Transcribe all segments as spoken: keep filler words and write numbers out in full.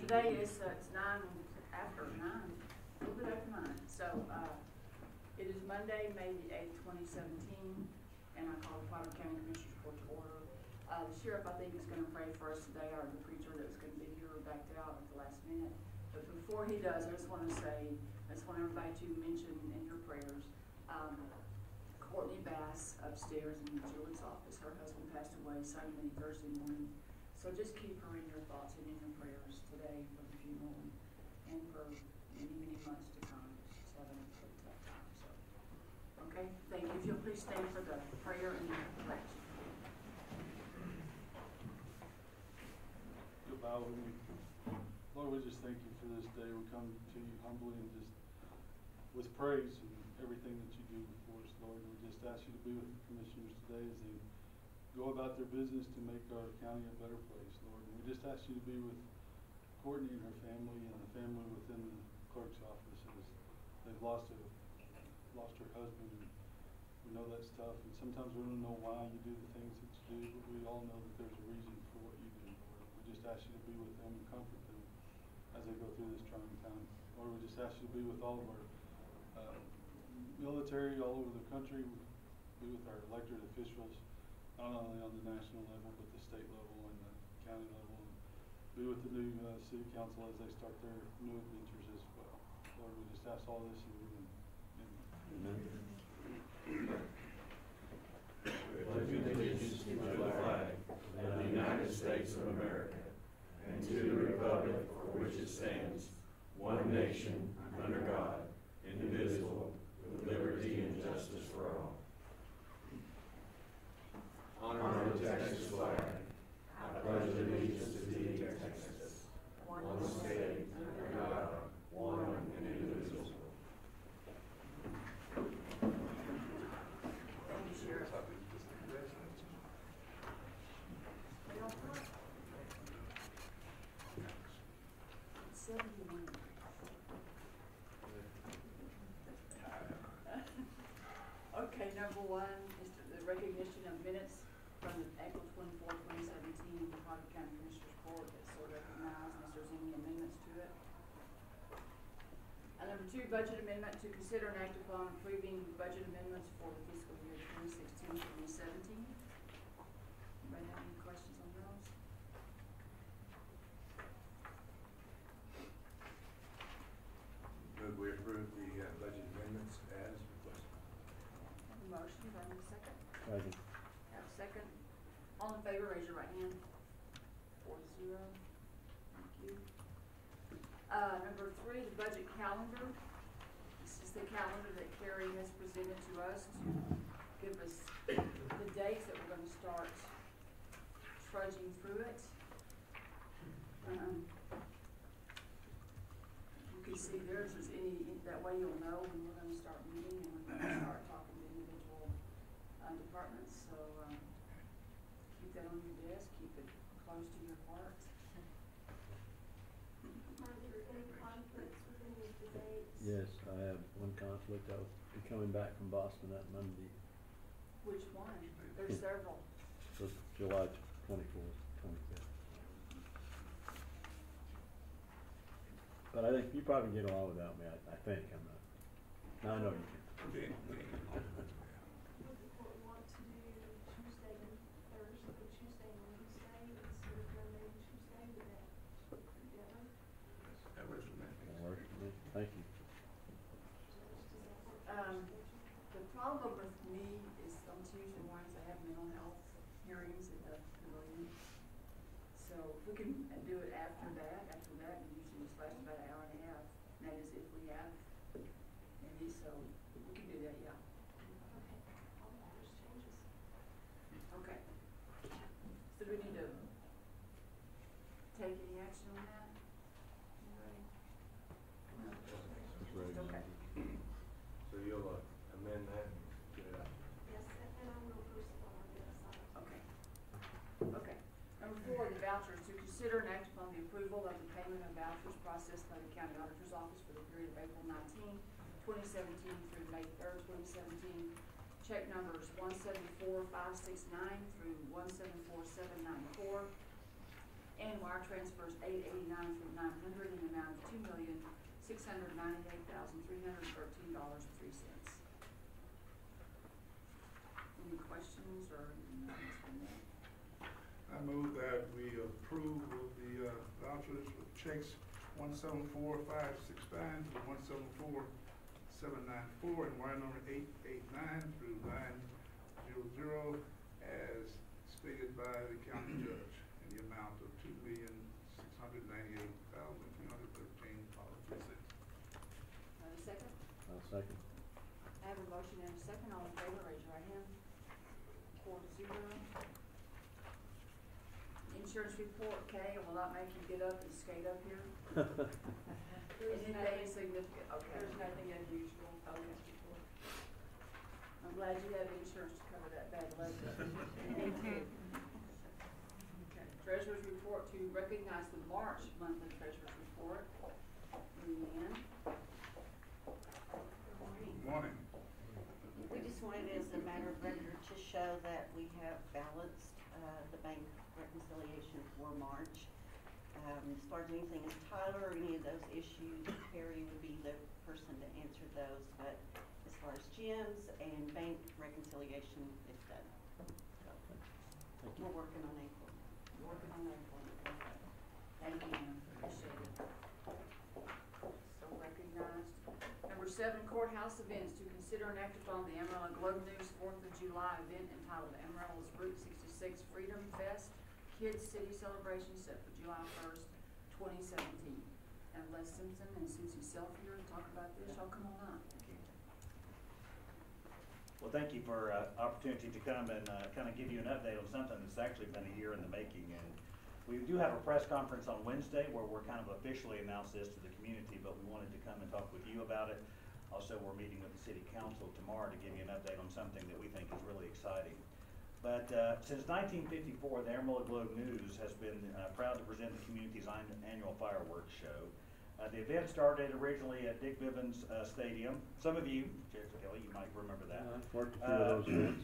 Today is, uh, it's nine, after nine, a little bit after nine. So, uh, it is Monday, May the eighth, twenty seventeen, and I call the Potter County Commissioners Court to order. Uh, the sheriff, I think, is gonna pray for us today, or the preacher that was gonna be here backed out at the last minute. But before he does, I just wanna say, I just want everybody to mention in your prayers, um, Courtney Bass upstairs in Julie's office. Her husband passed away Sunday, Thursday morning. So just keep her in your thoughts and in your prayers today for the funeral and for many, many months to come. She's having a pretty tough time. So, okay, thank you. If you'll please stand for the prayer and the pledge. You'll bow with me. Lord, we just thank you for this day. We come to you humbly and just with praise and everything that you do for us, Lord. We just ask you to be with the commissioners today as they go about their business to make our county a better place, Lord. And we just ask you to be with Courtney and her family and the family within the clerk's office as they've lost a lost her husband. And we know that's tough, and sometimes we don't know why you do the things that you do, but we all know that there's a reason for what you do, Lord. We just ask you to be with them and comfort them as they go through this trying time. Lord, we just ask you to be with all of our uh, military all over the country, be with our elected officials, not only on the national level, but the state level and the county level, and be with the new uh, city council as they start their new adventures as well. Lord, we just ask all this in your name. Amen. Pledge allegiance to the flag of the United States of America and to the republic for which it stands, one nation, under God, indivisible, with liberty and justice for all. Honor the Texas flag. I pledge allegiance to thee, Texas, one state, under God, one and indivisible. Thank you, Sheriff. seventy-one. Okay, number one is the recognition of minutes from the April twenty-fourth, twenty seventeen, the Potter County Commissioners Court that's so recognized, unless there's any amendments to it. And number two, budget amendment to consider and act upon approving budget amendments for the fiscal year twenty sixteen, twenty seventeen. Anybody have any questions on those? Move we approve the uh, budget amendments as requested. Have a motion, do I have a second? Second. Have a second. All in favor, raise your right hand. Four to zero. Thank you. Uh, number three, the budget calendar. This is the calendar that Carrie has presented to us to give us the dates that we're going to start trudging through it. Um, you can see theirs is any, that way you'll know when we're going to start meeting and we're going to start talking to individual uh, departments. So um, keep that on your desk, keep it close to your heart. Are there any conflicts with any of the dates? Yes, I have one conflict. I will be coming back from Boston that Monday. Which one? There's several. So July twenty-fourth, twenty-fifth. But I think you probably get along without me. I, I think I'm not. No, I know you can. Would the court want to do Tuesday and Thursday, Tuesday and Wednesday instead of Monday and Tuesday? Would that work together? That works for me. That works for me. Thank you. Does that work? Um, the problem with me is on Tuesday mornings I have mental health hearings at the pavilion. So if we can do it after that, after that, it usually just lasts about an hour and a half. And that is if we have any, so we can do that, yeah. Okay, all of those changes. Okay. So do we need to take any action on that? Anybody? No? Just ready. Okay. So you'll uh, amend that and get it out. Yes, and and I will post it on our website. Okay. Okay. Number four, the vouchers. To consider and act upon the approval of the payment of vouchers processed by the County Auditor's Office for the period of April nineteenth, twenty seventeen through May third, twenty seventeen. Check numbers one seven four five six nine through one seven four seven nine four. and wire transfers eight eighty-nine through nine hundred in the amount of two million, six hundred ninety-eight thousand, three hundred thirteen dollars and three cents. Any questions or comments from that? I move that we approve of the uh, vouchers with checks one seven four five six nine to one seven four seven nine four and wire number eight eight nine through nine zero zero as stated by the county judge in the amount of two million, six hundred ninety-eight thousand, three hundred thirteen dollars and three cents. Have a second? I'll second. I have a motion and a second. All in favor, raise your right hand. Four to zero. Insurance report, Kay, I will not make you get up and skate up here. There's Anything nothing- significant, okay. There's nothing unusual. Okay. I'm glad you have insurance to cover that bad leg. Okay. Treasurer's report, to recognize the March monthly treasurer's report. Leanne. Good morning. We just wanted, as a matter of record, to show that we have balanced uh, the bank reconciliation for March. Um, as far as anything as Tyler or any of those issues, Perry would be the person to answer those. But as far as Jim's and bank reconciliation, it's done. So we're working on April. Working on that one. Okay. Thank you, ma'am. Appreciate it. So recognized. Number seven, courthouse events. To consider and act upon the Amarillo Globe News Fourth of July event entitled Amarillo's Route sixty-six Freedom Fest Kids City Celebration set for July first, twenty seventeen. And Les Simpson and Susie Self here to talk about this. Y'all come on up. Well, thank you for uh, opportunity to come and uh, kind of give you an update on something that's actually been a year in the making. And we do have a press conference on Wednesday where we're kind of officially announce this to the community, but we wanted to come and talk with you about it. Also, we're meeting with the city council tomorrow to give you an update on something that we think is really exciting. But uh, since nineteen fifty-four, the Amarillo Globe News has been uh, proud to present the community's annual fireworks show. Uh, the event started originally at Dick Bivens uh, Stadium. Some of you, Jared Kelly, you might remember that. I've worked a few of those events.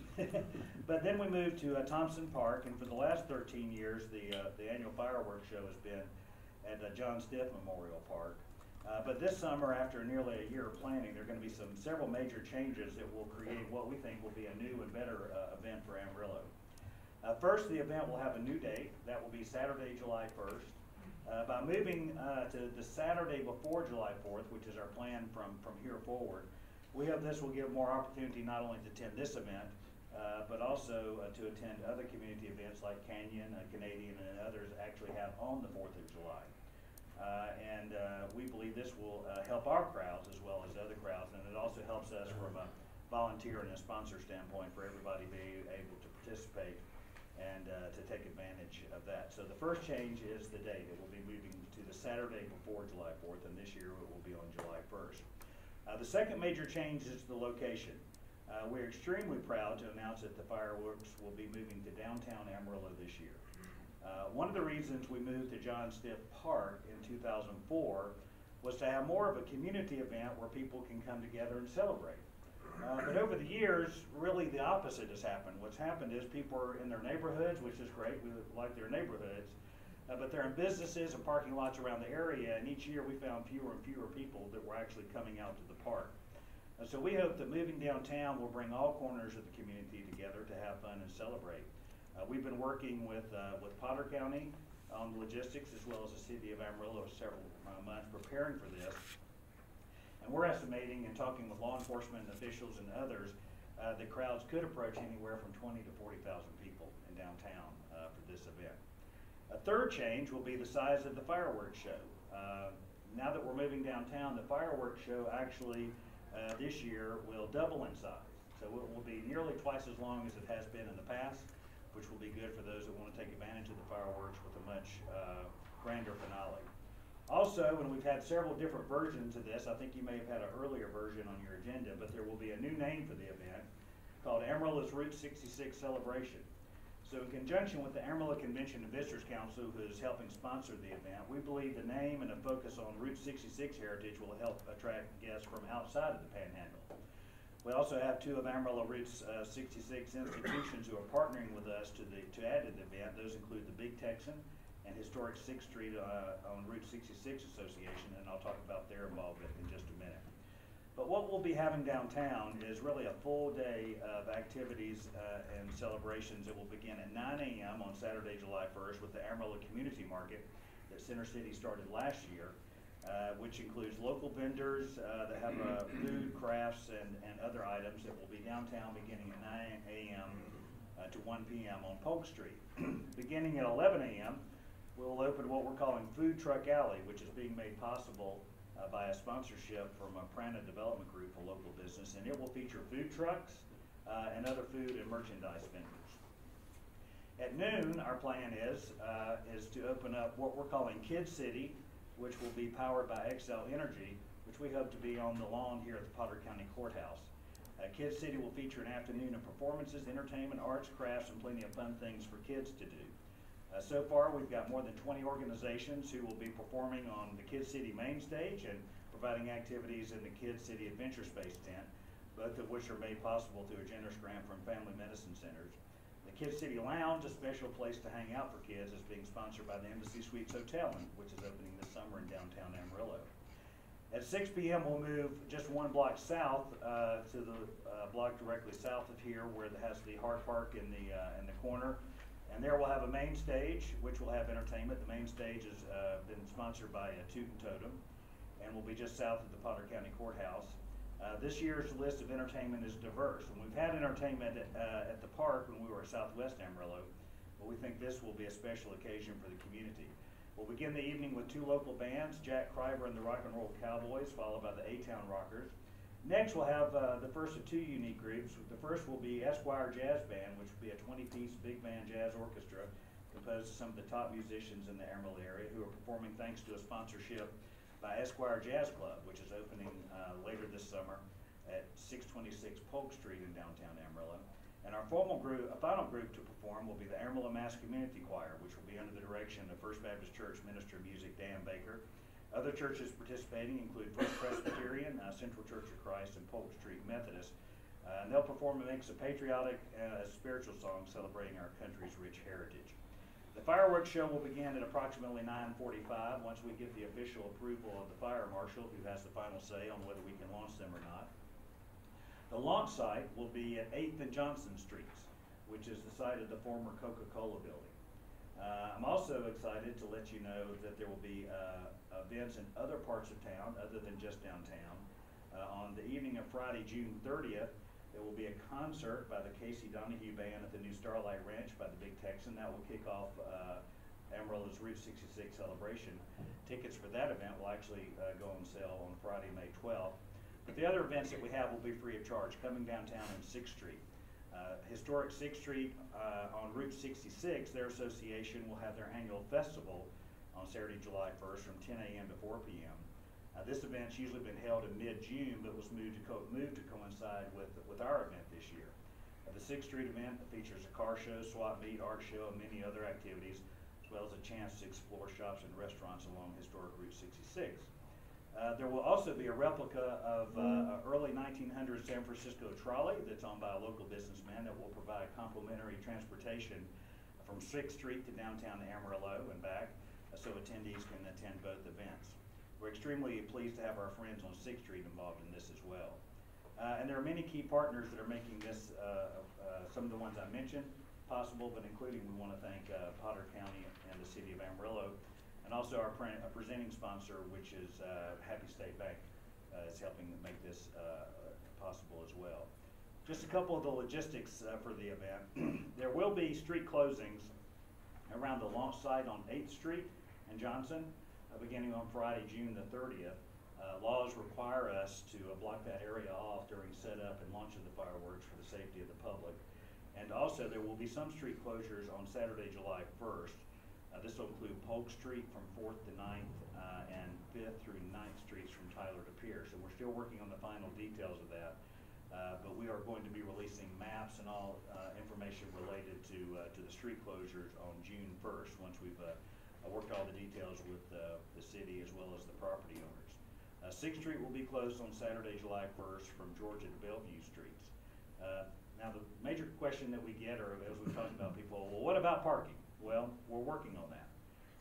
But then we moved to uh, Thompson Park, and for the last thirteen years, the uh, the annual fireworks show has been at uh, John Stiff Memorial Park. Uh, but this summer, after nearly a year of planning, there are going to be some several major changes that will create what we think will be a new and better uh, event for Amarillo. Uh, first, the event will have a new date. That will be Saturday, July first. Uh, by moving uh, to the Saturday before July fourth, which is our plan from, from here forward, we hope this will give more opportunity not only to attend this event, uh, but also uh, to attend other community events like Canyon, uh, Canadian, and others actually have on the fourth of July. Uh, and uh, we believe this will uh, help our crowds as well as other crowds, and it also helps us from a volunteer and a sponsor standpoint for everybody being able to participate and uh, to take advantage of that. So the first change is the date. It will be moving to the Saturday before July fourth, and this year it will be on July first. Uh, the second major change is the location. Uh, we're extremely proud to announce that the fireworks will be moving to downtown Amarillo this year. Uh, one of the reasons we moved to John Stiff Park in two thousand four was to have more of a community event where people can come together and celebrate. Uh, but over the years, really the opposite has happened. What's happened is people are in their neighborhoods, which is great, we like their neighborhoods, uh, but they're in businesses and parking lots around the area, and each year we found fewer and fewer people that were actually coming out to the park. Uh, so we hope that moving downtown will bring all corners of the community together to have fun and celebrate. Uh, we've been working with, uh, with Potter County on logistics as well as the city of Amarillo for several uh, months preparing for this. And we're estimating and talking with law enforcement officials and others uh, that crowds could approach anywhere from twenty to forty thousand people in downtown uh, for this event. A third change will be the size of the fireworks show. Uh, now that we're moving downtown, the fireworks show actually uh, this year will double in size. So it will be nearly twice as long as it has been in the past, which will be good for those that want to take advantage of the fireworks with a much uh, grander finale. Also, and we've had several different versions of this, I think you may have had an earlier version on your agenda, but there will be a new name for the event called Amarillo's Route sixty-six Celebration. So in conjunction with the Amarillo Convention and Visitors Council, who is helping sponsor the event, we believe the name and a focus on Route sixty-six heritage will help attract guests from outside of the Panhandle. We also have two of Amarillo Route uh, sixty-six institutions who are partnering with us to, the, to add to the event. Those include the Big Texan and Historic Sixth Street uh, on Route sixty-six Association, and I'll talk about their involvement in just a minute. But what we'll be having downtown is really a full day of activities uh, and celebrations. It will begin at nine A M on Saturday, July first with the Amarillo Community Market that Center City started last year, uh, which includes local vendors uh, that have uh, food, crafts, and, and other items that will be downtown beginning at nine A M uh, to one P M on Polk Street. Beginning at eleven A M, we'll open what we're calling Food Truck Alley, which is being made possible Uh, by a sponsorship from a Prana Development Group, a local business, and it will feature food trucks uh, and other food and merchandise vendors. At noon, our plan is uh, is to open up what we're calling Kid City, which will be powered by Xcel Energy, which we hope to be on the lawn here at the Potter County Courthouse. Uh, Kid City will feature an afternoon of performances, entertainment, arts, crafts, and plenty of fun things for kids to do. Uh, so far, we've got more than twenty organizations who will be performing on the Kid City main stage and providing activities in the Kid City Adventure Space tent, both of which are made possible through a generous grant from Family Medicine Centers. The Kid City Lounge, a special place to hang out for kids, is being sponsored by the Embassy Suites Hotel, which is opening this summer in downtown Amarillo. At six P M, we'll move just one block south uh, to the uh, block directly south of here, where it has the Hard Park in the uh, in the corner. And there we'll have a main stage, which will have entertainment. The main stage has uh, been sponsored by uh, Toot and Totem, and will be just south of the Potter County Courthouse. Uh, this year's list of entertainment is diverse, and we've had entertainment at, uh, at the park when we were at Southwest Amarillo, but we think this will be a special occasion for the community. We'll begin the evening with two local bands, Jack Criver and the Rock and Roll Cowboys, followed by the A-Town Rockers. Next, we'll have uh, the first of two unique groups. The first will be Esquire Jazz Band, which will be a twenty-piece big band jazz orchestra composed of some of the top musicians in the Amarillo area who are performing thanks to a sponsorship by Esquire Jazz Club, which is opening uh, later this summer at six twenty-six Polk Street in downtown Amarillo. And our formal group, a final group to perform will be the Amarillo Mass Community Choir, which will be under the direction of First Baptist Church Minister of Music Dan Baker. Other churches participating include First Presbyterian, uh, Central Church of Christ, and Polk Street Methodist. Uh, and they'll perform a mix of patriotic and uh, spiritual songs celebrating our country's rich heritage. The fireworks show will begin at approximately nine forty-five once we get the official approval of the fire marshal, who has the final say on whether we can launch them or not. The launch site will be at eighth and Johnson Streets, which is the site of the former Coca-Cola building. Uh, I'm also excited to let you know that there will be uh, events in other parts of town other than just downtown. Uh, on the evening of Friday, June thirtieth, there will be a concert by the Casey Donahue Band at the new Starlight Ranch by the Big Texan. That will kick off uh, Amarillo's Route sixty-six celebration. Tickets for that event will actually uh, go on sale on Friday, May twelfth. But the other events that we have will be free of charge, coming downtown on sixth Street. Uh, Historic sixth Street uh, on Route sixty-six, their association will have their annual festival on Saturday, July first from ten A M to four P M Uh, this event's usually been held in mid-June, but was moved to, co moved to coincide with, with our event this year. Uh, the sixth Street event features a car show, swap meet, art show, and many other activities, as well as a chance to explore shops and restaurants along historic Route sixty-six. Uh, there will also be a replica of uh, an early nineteen hundreds San Francisco trolley that's owned by a local businessman that will provide complimentary transportation from sixth Street to downtown Amarillo and back, uh, so attendees can attend both events. We're extremely pleased to have our friends on sixth Street involved in this as well. Uh, and there are many key partners that are making this, uh, uh, some of the ones I mentioned, possible, but including we want to thank uh, Potter County and the City of Amarillo, and also our pre uh, presenting sponsor, which is uh, Happy State Bank, uh, is helping make this uh, possible as well. Just a couple of the logistics uh, for the event. There will be street closings around the launch site on eighth Street and Johnson, uh, beginning on Friday, June the thirtieth. Uh, laws require us to uh, block that area off during setup and launch of the fireworks for the safety of the public. And also there will be some street closures on Saturday, July first. Uh, this will include Polk Street from fourth to ninth uh, and fifth through ninth Streets from Tyler to Pierce. And we're still working on the final details of that. Uh, but we are going to be releasing maps and all uh, information related to uh, to the street closures on June first, once we've uh, worked all the details with uh, the city as well as the property owners. Uh, sixth Street will be closed on Saturday, July first from Georgia to Bellevue Streets. Uh, now the major question that we get, or as we talked about people, well, what about parking? Well, we're working on that.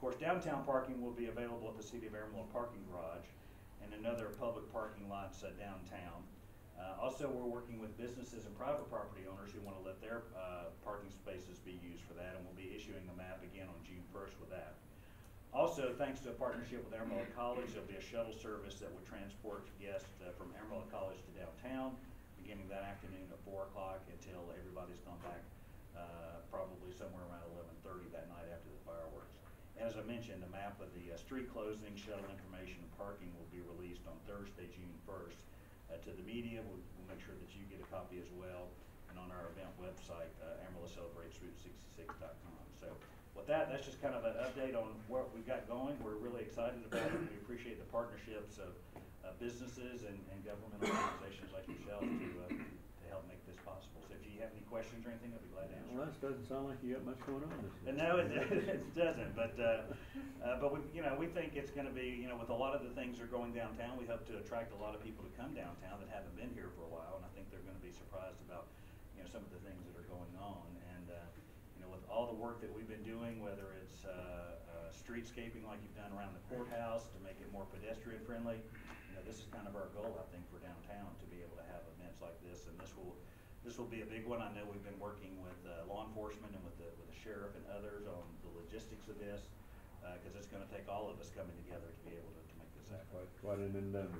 course, downtown parking will be available at the City of Amarillo parking garage and another public parking lots uh, downtown. Uh, also, we're working with businesses and private property owners who want to let their uh, parking spaces be used for that, and we'll be issuing a map again on June first with that. Also, thanks to a partnership with Amarillo College, there'll be a shuttle service that would transport guests uh, from Amarillo College to downtown, beginning that afternoon at four o'clock until everybody's gone back, uh, probably somewhere around eleven thirty that night after the fireworks. And as I mentioned, a map of the uh, street closing, shuttle information, and parking will be released on Thursday, June first. Uh, to the media, we'll, we'll make sure that you get a copy as well, and on our event website, uh, Amarillo Celebrates Route sixty-six dot com. So with that, that's just kind of an update on what we've got going. We're really excited about it. We appreciate the partnerships of uh, businesses and, and governmental organizations like yourselves to, uh, to help make this possible. So if you have any questions or anything, I'd be glad to answer. Well, that doesn't sound like you got much going on this year. No, it, it doesn't, but, uh, uh, but we, you know, we think it's gonna be, you know, with a lot of the things that are going downtown, we hope to attract a lot of people to come downtown that haven't been here for a while, and I think they're gonna be surprised about, you know, some of the things that are going on. And, uh, you know, with all the work that we've been doing, whether it's, uh, uh, streetscaping like you've done around the courthouse to make it more pedestrian friendly, you know, this is kind of our goal, I think, for downtown, to be able to have events like this, and this will, This will be a big one. I know we've been working with uh, law enforcement and with the, with the sheriff and others on the logistics of this, because uh, it's going to take all of us coming together to be able to, to make this happen. Quite, quite an endeavor.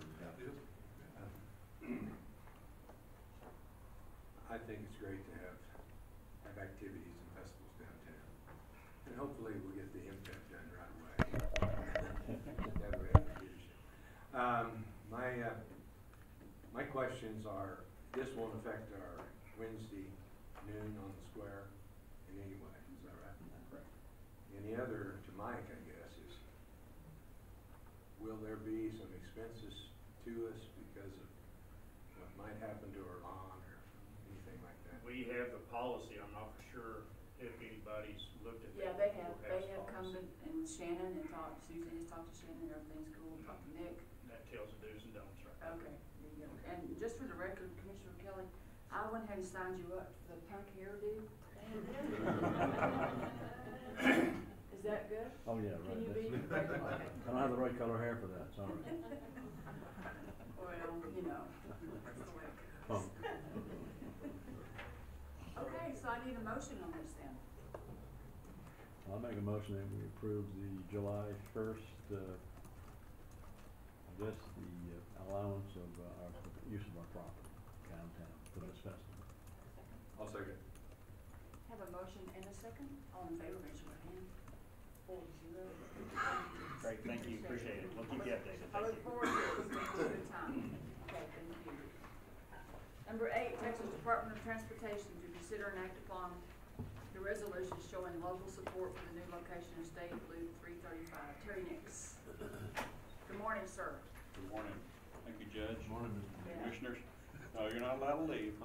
I think it's great to have, have activities and festivals downtown. And hopefully we'll get the impact done right away. That way have the leadership. Um, my, uh, my questions are, this won't affect our Wednesday noon on the square in any way, is that right? Correct. And the other, to Mike, I guess, is will there be some expenses to us because of what might happen to our lawn or anything like that? We have the policy, I'm not for sure if anybody's looked at that. Yeah, they have, or they has have come policy. to, and Shannon and talked, Susie has talked to Shannon, everything's cool, talked to Nick. That tells the do's and don'ts, right? Okay, there you go. And just for the record, Commissioner Kelly, I went ahead and signed you up for the punk hairdo. Is that good? Oh, yeah, Can right. you be? That's- Okay. I don't have the right color hair for that, sorry. Well, you know, that's the way it Oh. goes. Okay, so I need a motion on this then. I'll make a motion that we approve the July first, uh, I guess, the uh, allowance of, uh, our, for the use of our property downtown for this festival. I'll second. Have a motion and a second. All in favor, raise your hand. Four zero. Great, thank you, appreciate it. We'll keep you updated. I Thank look you. forward to it. It's been a good time. Okay, thank you. Number eight, Texas Department of Transportation to consider and act upon the resolution showing local support for the new location of State Loop three thirty-five. Terry Nix. Good morning, sir. Good morning. Thank you, Judge. Morning, Yeah. Commissioners. No, you're not allowed to leave.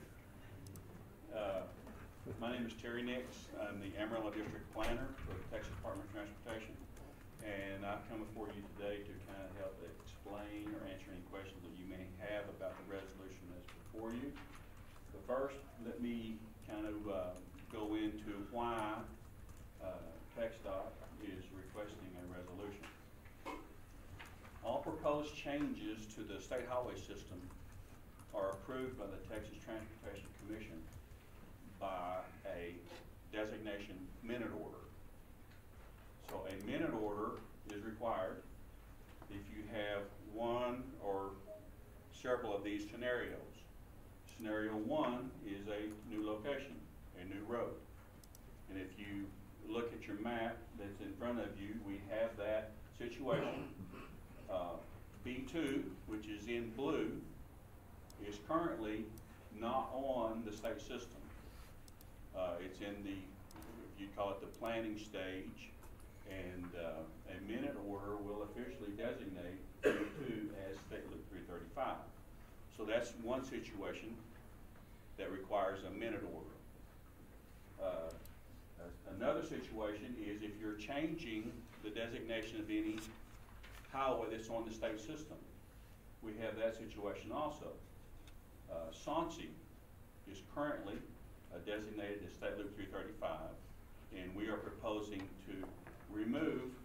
Uh, my name is Terry Nix. I'm the Amarillo District Planner for the Texas Department of Transportation. And I've come before you today to kind of help explain or answer any questions that you may have about the resolution that's before you. But first, let me kind of uh, go into why uh, TxDOT is requesting a resolution. All proposed changes to the state highway system are approved by the Texas Transportation Commission by a designation minute order. So a minute order is required if you have one or several of these scenarios. Scenario one is a new location, a new road. And if you look at your map that's in front of you, we have that situation. Uh, B two, which is in blue, is currently not on the state system. Uh, it's in the, you call it the planning stage, and uh, a minute order will officially designate B two as State Loop three thirty-five. So that's one situation that requires a minute order. Uh, another situation is if you're changing the designation of any highway that's on the state system. We have that situation also. Uh, Soncy is currently uh, designated as State Loop three thirty-five, and we are proposing to remove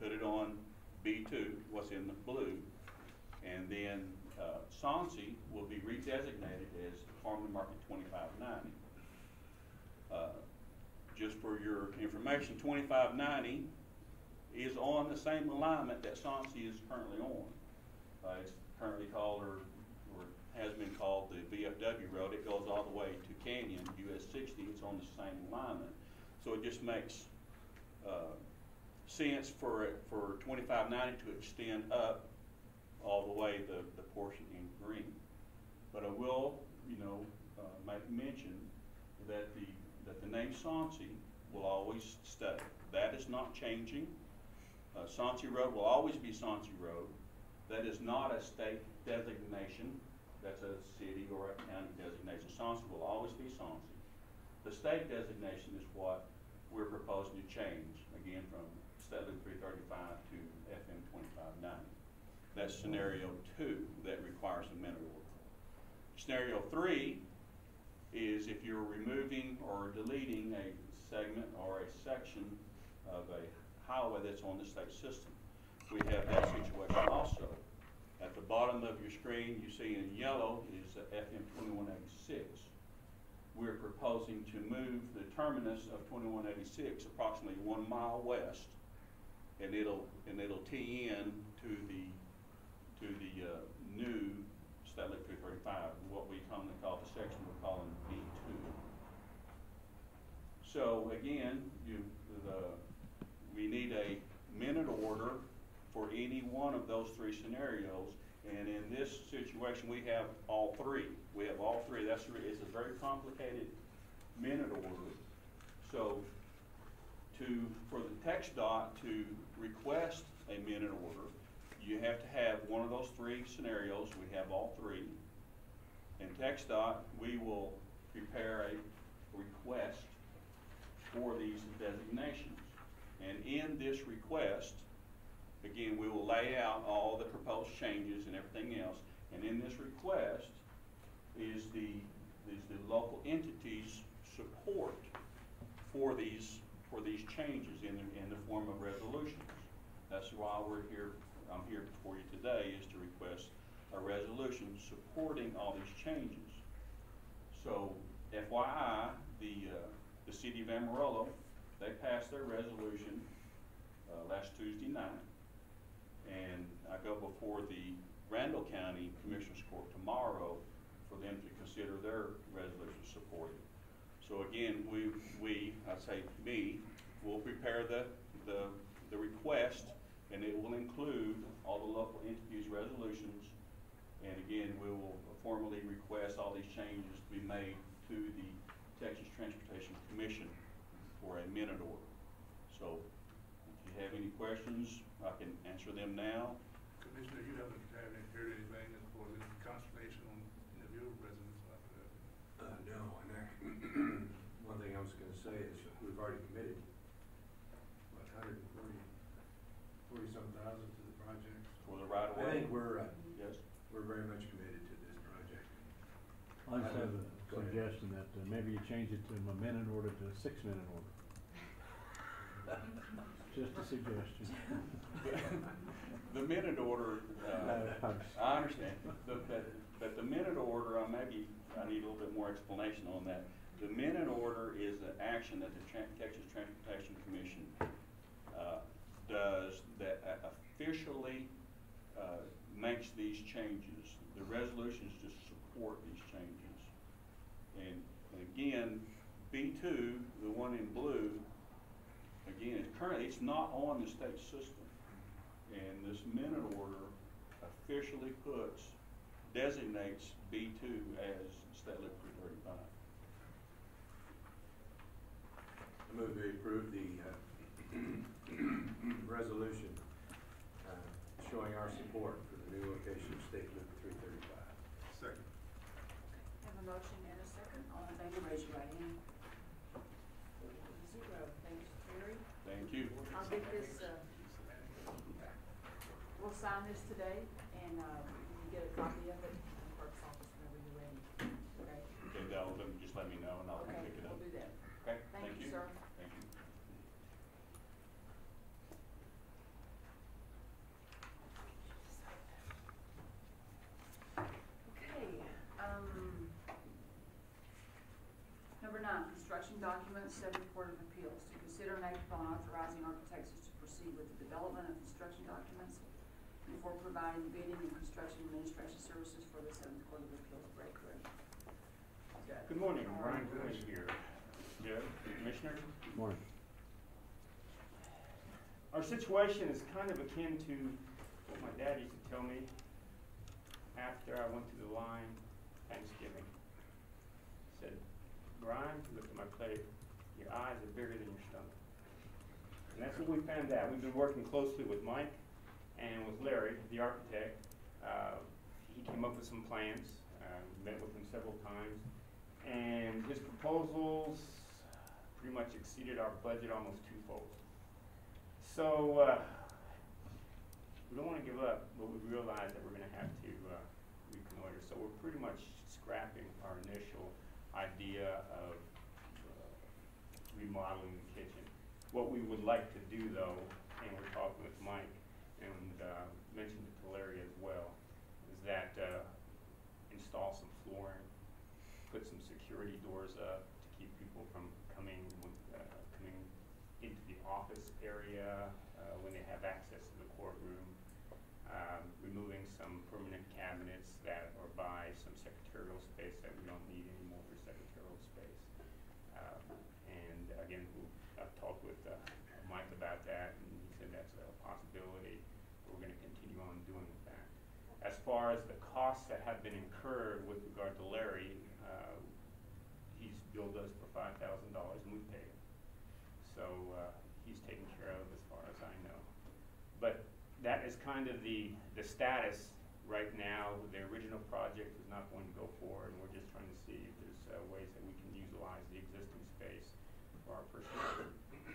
put it on B two, what's in the blue, and then, uh, Sonsi will be redesignated as Farmland Market twenty-five ninety. Uh, just for your information, twenty-five ninety is on the same alignment that Sonsi is currently on. Uh, it's currently called, or, or has been called, the V F W road. It goes all the way to Canyon, U S sixty. It's on the same alignment. So it just makes uh, sense for it, for twenty-five ninety to extend up all the way the, the portion in green. But I will, you know, uh, make mention that the that the name Sonsi will always stay. That is not changing. Uh, Sonsi Road will always be Sonsi Road. That is not a state designation. That's a city or a county designation. Sonsi will always be Sonsi. The state designation is what we're proposing to change, again, from State Loop three thirty-five to F M twenty-five ninety. That's scenario two that requires a minute order. Scenario three is if you're removing or deleting a segment or a section of a highway that's on the state system. We have that situation also. At the bottom of your screen, you see in yellow is F M twenty-one eighty-six. We're proposing to move the terminus of twenty-one eighty-six approximately one mile west, and it'll and it'll tee in to the to the uh, new State Loop three thirty-five, what we commonly call the section we're calling B two. So again, you the we need a minute order for any one of those three scenarios, and in this situation we have all three. We have all three. That's it's a very complicated minute order. So to for the text dot to request a minute order, you have to have one of those three scenarios. We have all three. In text dot, we will prepare a request for these designations. And in this request, again, we will lay out all the proposed changes and everything else. And in this request is the is the local entities' support for these for these changes in the, in the form of resolutions. That's why we're here. I'm here before you today is to request a resolution supporting all these changes. So, F Y I, the uh, the city of Amarillo, they passed their resolution uh, last Tuesday night, and I go before the Randall County Commissioners Court tomorrow for them to consider their resolution supported. So again, we we I say me will prepare the the the request, and it will include all the local entities' resolutions. And again, we will formally request all these changes to be made to the Texas Transportation Commission for a minute order. So if you have any questions, I can answer them now. Commissioner, you haven't, haven't heard anything as far as any consternation on any of your residents like that? Uh, no, and that, one thing I was gonna say is we've already committed, what, hundred and forty, forty-some thousand to the project? For the right of way? I think we're, uh, Yes. we're very much committed to this project. I just have a Go ahead. suggestion that uh, maybe you change it from a minute order to a six-minute order. Just a suggestion. The minute order, uh, I understand, but, but, but the minute order, uh, maybe I need a little bit more explanation on that. The minute order is an action that the Tran- Texas Transportation Commission uh, does that uh, officially uh, makes these changes. The resolutions just support these changes. And, and again, B two, the one in blue, again, it's currently it's not on the state system. And this minute order officially puts, designates B two as State Loop three thirty-five. I move to approve the, uh, resolution, uh, showing our support for the new location of State Loop three thirty-five. Second. Have a motion and a second. All in favor, raise your right hand. Zero. Thanks, Terry. Thank you. I'll get this, uh, we'll sign this today, and, uh, you can get a copy of it in the clerk's office whenever you're ready. Okay? Okay, Dell, let me- just let me know and I'll Okay, pick it up. we'll do that. Okay, Thank you, sir. Thank you. documents, Seventh Court of Appeals, to consider and act upon authorizing architects to proceed with the development of construction documents before providing bidding and construction administration services for the Seventh Court of Appeals. Ray Cook. Good morning, Brian Good. Cooley here. Judge, Commissioner. Morning. Our situation is kind of akin to what my dad used to tell me after I went to the line Thanksgiving. He said, Brian, he looked at my plate, your eyes are bigger than your stomach. And that's what we found out. We've been working closely with Mike and with Larry, the architect. Uh, he came up with some plans, uh, met with him several times, and his proposals pretty much exceeded our budget almost twofold. So, uh, we don't want to give up, but we realize that we're going to have to uh, reconnoiter. So we're pretty much scrapping our initial idea of uh, remodeling the kitchen. What we would like to do, though, and we're talking with Mike and uh, mentioned it to Larry as well, is that uh, install some flooring, put some security doors up to keep people from coming uh, coming into the office area uh, when they have access to the courtroom. Um, removing some permanent cabinets that are by some secretarial space that we don't need anymore for secretarial space. Um, and again, we'll, I've talked with uh, Mike about that, and he said that's a possibility. We're going to continue on doing that. As far as the costs that have been incurred with regard to Larry, uh, he's billed us for five thousand dollars and we've paid him. So uh, he's taken care of as far as I know. But that is kind of the, the status right now. The original project is not going to go forward, and we're just trying to see if there's uh, ways that we can utilize the existing space for our personnel.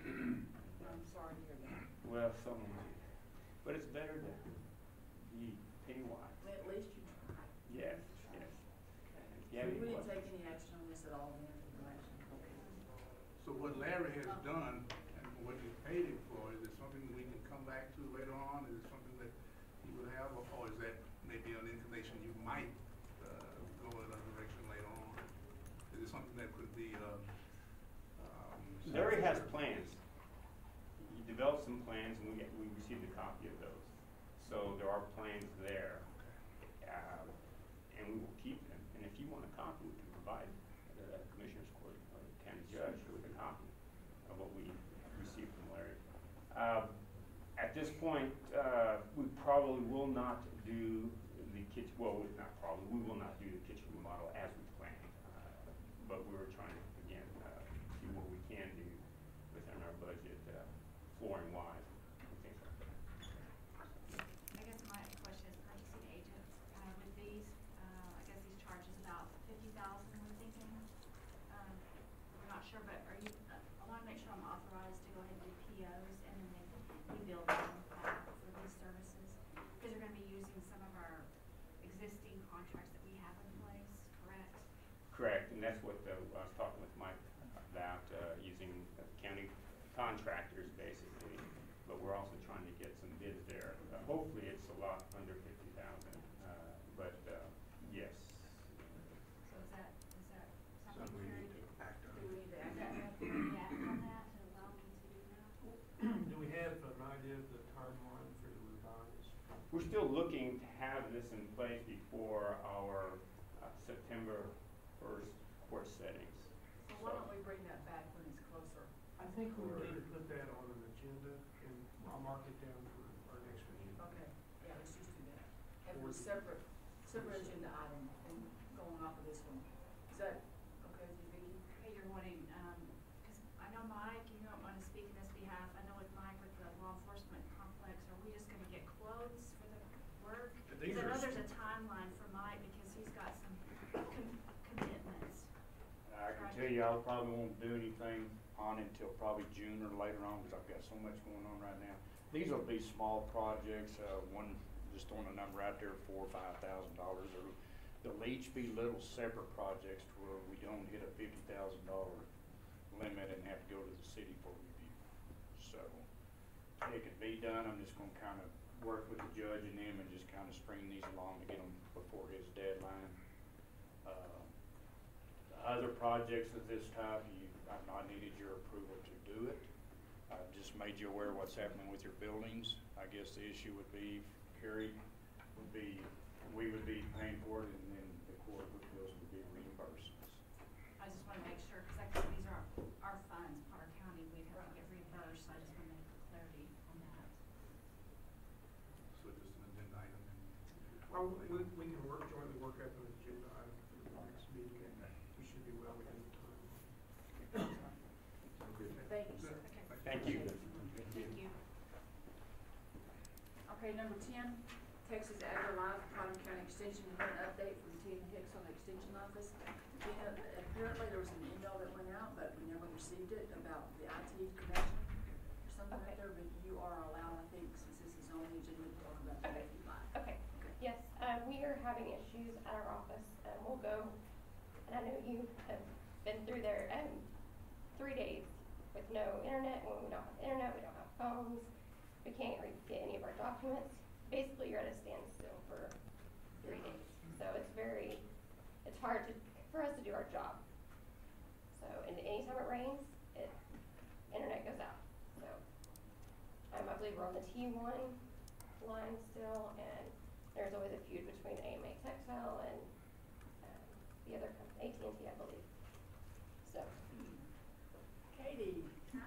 I'm sorry to hear that. Well, some, but it's better to be penny wise. Well, at least you tried. Yes, yes. Okay. Yeah, So we didn't was. take any action on this at all then, information? So what Larry has done and what you paid him for, is it something we can come back to later on? Is it something that he would have, or- or is that maybe an inclination you might uh, go in a direction later on? Is it something that could be, uh, um? Larry has plans. He developed some plans, and we get, we received a copy of those. So there are plans there, uh, and we will keep them. And if you want a copy, we can provide the Commissioner's Court or the county judge with a copy of what we received from Larry. Uh, at this point, uh, we probably will not do the kitchen. Well, not probably. We will not do the kitchen remodel as we planned. Uh, but we were trying to again uh, see what we can do within our budget, uh, flooring wise, and things like that. I guess my question is purchasing agents, uh, with these, uh, I guess these charges about fifty thousand, we're thinking. Um, we're not sure, but are you, uh, I wanna make sure I'm authorized to go ahead and do P Os and then they, we bill them, uh, for these services. Cause you're gonna be using some of our existing contracts that we have in place, correct? Correct, and that's what uh, I was talking with Mike about, uh, using uh, county contractors basically, but we're also trying to get some bids there. Uh, hopefully it's a lot under fifty thousand, uh, but, uh, yes. So is that, is that something Something we Terry? need to act on. Do we need to Is act that, on that? do we need to act on that to allow me to do that? Do we have an idea of the timeline for the revise? We're still looking to have this in place before our uh, September first court settings. So why don't we bring that back when it's closer? I think we need to put that on an agenda, and I'll mark it down for our next meeting. Okay, yeah, let's just do that. Have a separate, separate agenda item and going off of this one. Is that okay with you, Vicki? Okay, you're wanting, um, cause I know Mike, you don't wanna speak in his behalf, I know with Mike with the law enforcement complex, are we just gonna get quotes for the work? These Cause I are know s- there's a timeline for Mike because he's got some com- commitments. I can tell you, I probably won't do anything on it until probably June or later on, because I've got so much going on right now. These will be small projects, uh, one, just throwing a number out there, four or five thousand dollars, or they'll each be little separate projects to where we don't hit a fifty thousand dollar limit and have to go to the city for review. So, it can be done, I'm just gonna kinda work with the judge and them and just kinda string these along to get them before his deadline. Uh, The other projects of this type, you, I've not needed your approval to do it. I've just made you aware of what's happening with your buildings. I guess the issue would be, Carrie, would be, we would be paying for it, and then the court of appeals would be reimbursing us. I just wanna make sure, cause like, these are our funds, Potter County, we'd have to get reimbursed, so I just wanna make clarity on that. So just an agenda item and. Well, we, we can work, jointly work up an agenda item for the next meeting, and we should be well within the time. Okay. Thank you, sir. Okay. Thank you. Thank you. Okay, number ten, Texas Agri Live, Potter County Extension, we have an update from Tina Hicks on the Extension Office. Tina, apparently there was an email that went out, but we never received it about the I T connection or something Okay. like there, but you are allowed, I think, since this is on the agenda, to talk about that Okay. if you'd like. Okay, yes, um, we are having issues at our office, and we'll go, and I know you have been through there, um, three days with no internet. When we don't have internet, we don't have phones, we can't re- get any of our documents. Basically, you're at a standstill for three days, so it's very, it's hard to, for us to do our job. So, and anytime it rains, it, internet goes out, so. Um, I believe we're on the T one line still, and there's always a feud between A M A Textile and, um, the other company, A T and T, I believe. So. Katie.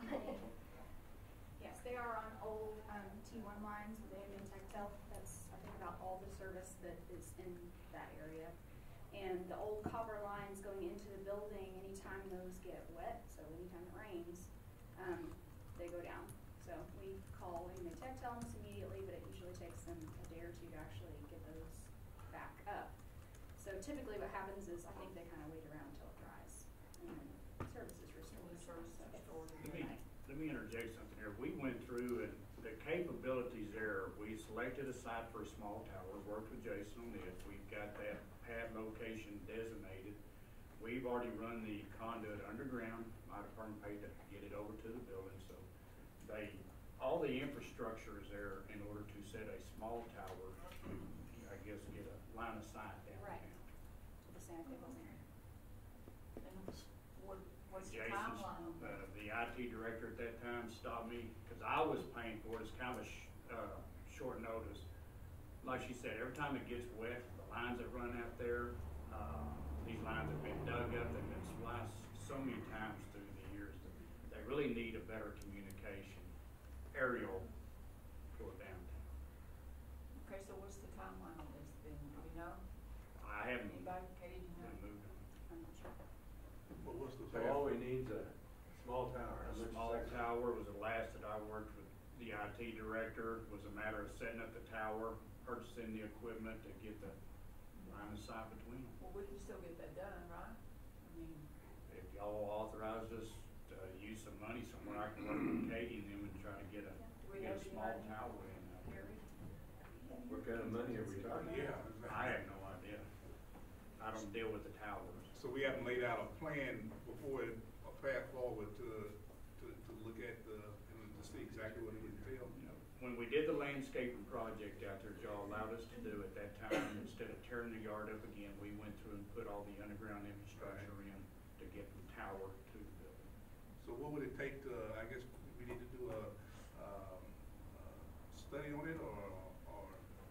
Yes, they are on old um, T one lines with A M N Tectel. That's, I think, about all the service that is in that area. And the old copper lines going into the building, anytime those get wet, so anytime it rains, um, they go down. So we call A M N Tectel almost immediately, but it usually takes them a day or two to actually get those back up. So typically what happens is, I think they kind of wait around until it dries, and then service is restored. The service is restored. Let me, let me interject something here. We went through and the capabilities there, we selected a site for a small tower, worked with Jason on it. We've got that pad location designated. We've already run the conduit underground. My department paid to get it over to the building, so they, all the infrastructure is there in order to set a small tower to, I guess, get a line of sight downtown. Right. To the Santa Fe building. And what, what's the Jason's, timeline on uh, that? the I T director at that time stopped me, cause I was paying for it, it's kind of a sh- uh, short notice. Like she said, every time it gets wet, the lines that run out there, uh, these lines have been dug up, they've been spliced so many times through the years that they really need a better communication aerial for downtown. Okay, so what's the timeline on this then, do we know? I haven't, Anybody, Katie, do you been know? moved on. I'm not sure. But what's the So path? all we need is a small tower. How A much is small that? tower was the last that I worked with the I T director, was a matter of setting up the tower, purchasing the equipment to get the line of sight between them. Well, we can still get that done, right? I mean, If y'all authorize us to use some money somewhere, I can work with Katie and them and try to get a, do we get a have any small money? tower in out there. Gary? What kind of money are we talking about? Yeah. I have no idea. I don't deal with the towers. So we haven't laid out a plan before it, a path forward to, to, to look at the, and to see exactly what it entails. You know, when we did the landscaping project out there, y'all allowed us to do at that time, instead of tearing the yard up again, we went through and put all the underground infrastructure in to get from tower to the building. So what would it take to, I guess, we need to do a, um, uh, study on it, or, or?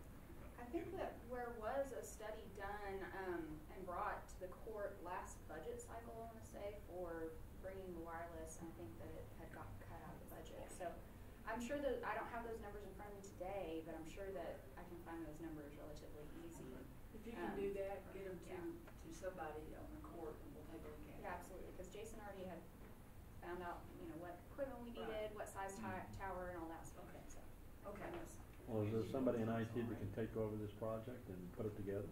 I think that there was a study done um, and brought to the court last budget cycle, I want to say, for bringing the wireless, and I think that it had got cut out of the budget. So I'm sure that, I don't have those numbers in front of me today, but I'm sure that I can find those numbers relatively easy. If you can Um, do that, get them to, yeah. to somebody on the court and we'll take a look at it. Yeah, absolutely, because Jason already had found out, you know, what equipment we Right. needed, what size ti- tower and all that stuff, Okay. so. Okay. I know some. Well, is there somebody in I T that can take over this project and put it together?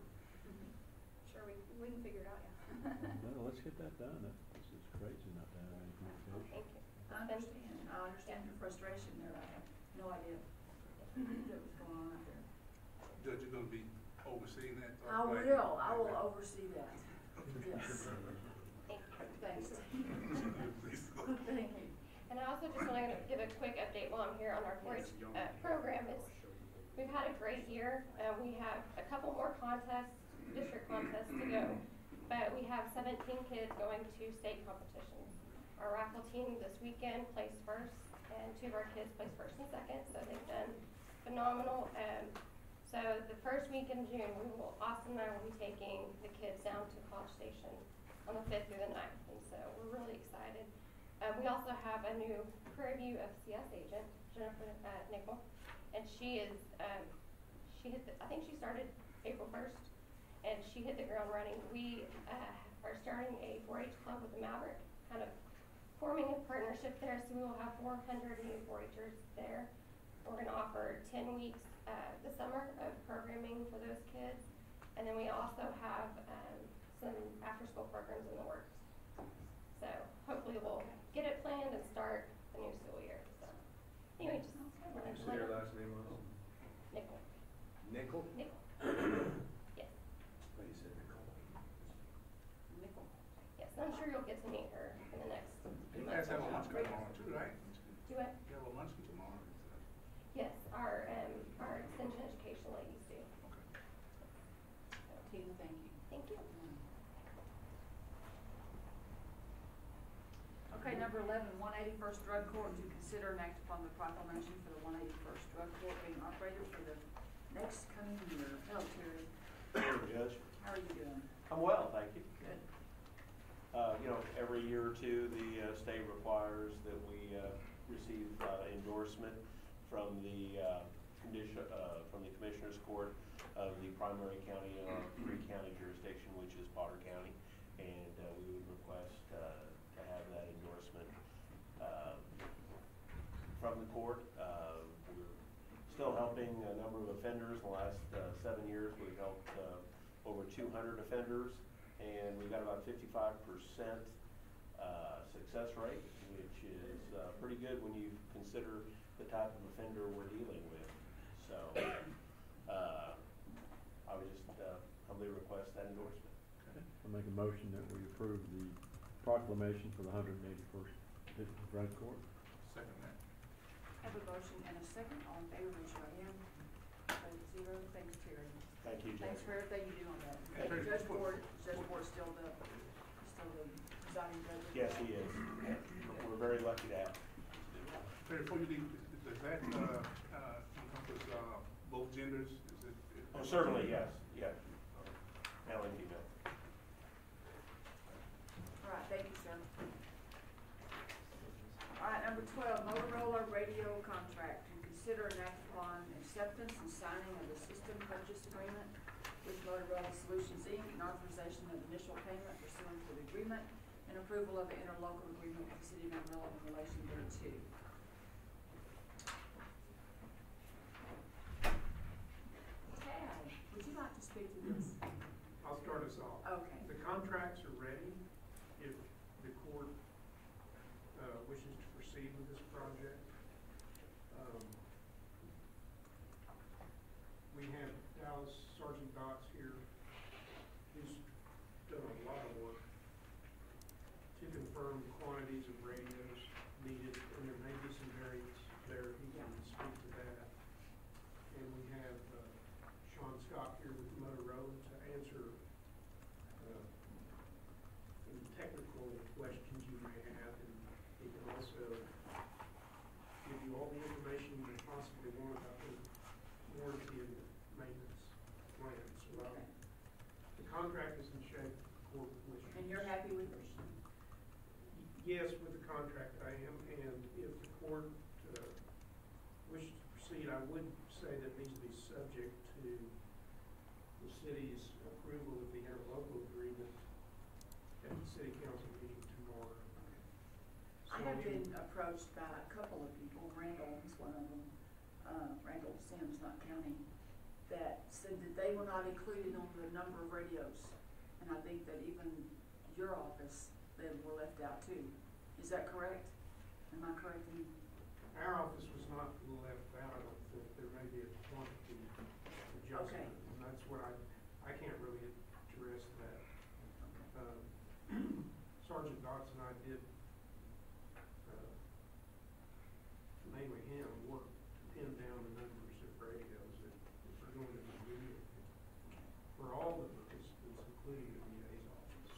Sure, we, we can figure it out, yeah. No, let's get that done. That- This is crazy not to have any communication. Thank you. I understand, I understand your frustration there, I have no idea what was going on out there. Judge, you're gonna be overseeing that? uh, I plan? will, I will oversee that, yes. Thank you. Thanks. Thank you. And I also just want to give a quick update while I'm here on our four H uh, program. It's, we've had a great year. Uh, we have a couple more contests, district contests to go. but we have seventeen kids going to state competitions. Our raffle team this weekend placed first, and two of our kids placed first and second, so they've done phenomenal. Um, so the first week in June, we will, Austin and I will be taking the kids down to College Station on the fifth through the ninth, and so we're really excited. Uh, we also have a new Prairie View F C S agent, Jennifer uh, Nickel, and she is, um, she hit the, I think she started April first, and she hit the ground running. We uh, are starting a four H club with the Maverick, kind of forming a partnership there, so we will have four hundred new four Hers there. We're going to offer ten weeks uh, this summer of programming for those kids, and then we also have um, some after-school programs in the works. So hopefully we'll get it planned and start the new school year. So anyway, just What did you say your last name was? Nickel. Nickel? Nickel. Yes. What you said, Nicole? Nickel. Yes, I'm sure you'll get to meet her in the next few You months. guys have a lunch tomorrow too, right? Do what? You have a lunch tomorrow? Yes, our um our extension education ladies do. Tina, thank you. Thank you. Okay, number eleven, one eighty-first Drug Court, to consider and act upon the proclamation for the one eighty-first Drug Court being operated for the next coming year. Hello, Terry. Morning, Judge. How are you doing? I'm well, thank you. Good. Uh, you know, every year or two, the uh, state requires that we uh, receive uh, endorsement from the uh, condition, uh, from the Commissioner's Court of the primary county in our three-county jurisdiction, which is Potter County, and uh, we would request uh, to have that endorsement uh, from the court. Uh, we're still helping a number of offenders. In the last uh, seven years, we've helped uh, over two hundred offenders, and we've got about fifty-five percent uh, success rate, which is uh, pretty good when you consider the type of offender we're dealing with. So uh, I would just uh, humbly request that endorsement. Okay. I make a motion that we approve the proclamation for the one hundred eighty-first District Drug Court. Second that. Have a motion and a second. All in favor, raise your hand. Five zero. Thanks, Terry. Thank you, Judge. Thanks for everything you do on that. Yeah, Terry, Judge what- Ward, Judge Ward's still the, still the presiding judge? Yes, he is. We're very lucky to have him. Terry, before you leave, does that, uh, uh, encompass, uh, both genders? Is it? is- Oh, certainly, yes, yeah. Male and female. All right, thank you, sir. All right, number twelve, Motorola radio contract, to consider and act upon acceptance and signing of the system purchase agreement with Motorola Solutions, Incorporated, and authorization of initial payment pursuant to the agreement, and approval of an interlocal agreement with the city of Amarillo in relation thereto. Tad, would you like to speak to this? I'll start us off. Okay. The contracts are ready if the court uh, wishes to proceed with this project. Um, We have Dallas Sergeant Dotts here, who's done a lot of work to confirm quantities of radios needed, and there may be some variants there, he can speak to that. And we have uh, Sean Scott here with Motorola to answer uh, any technical questions you may have, and he can also give you all the information you may possibly want about the warranty and maintenance plans. So, um, the contract is in shape, the court wishes. And you're happy with this? Yes, with the contract I am, and if the court uh, wishes to proceed, I would say that these be subject to the city's approval of the interlocal agreement at the city council meeting tomorrow. I So have you- been approached by a couple of people, Randall is one of them, uh, Randall Sims, not county, that said that they were not included on the number of radios. And I think that even your office, they were left out too. Is that correct? Am I correct in? Our office was not left out, I don't think, there may be a quantity Okay. adjustment, and that's what I, I can't really address that. Uh, Sergeant Dotson and I did, uh, mainly him, work to pin down the numbers of radios that, that are going to be needed for all the participants, including the V A's office.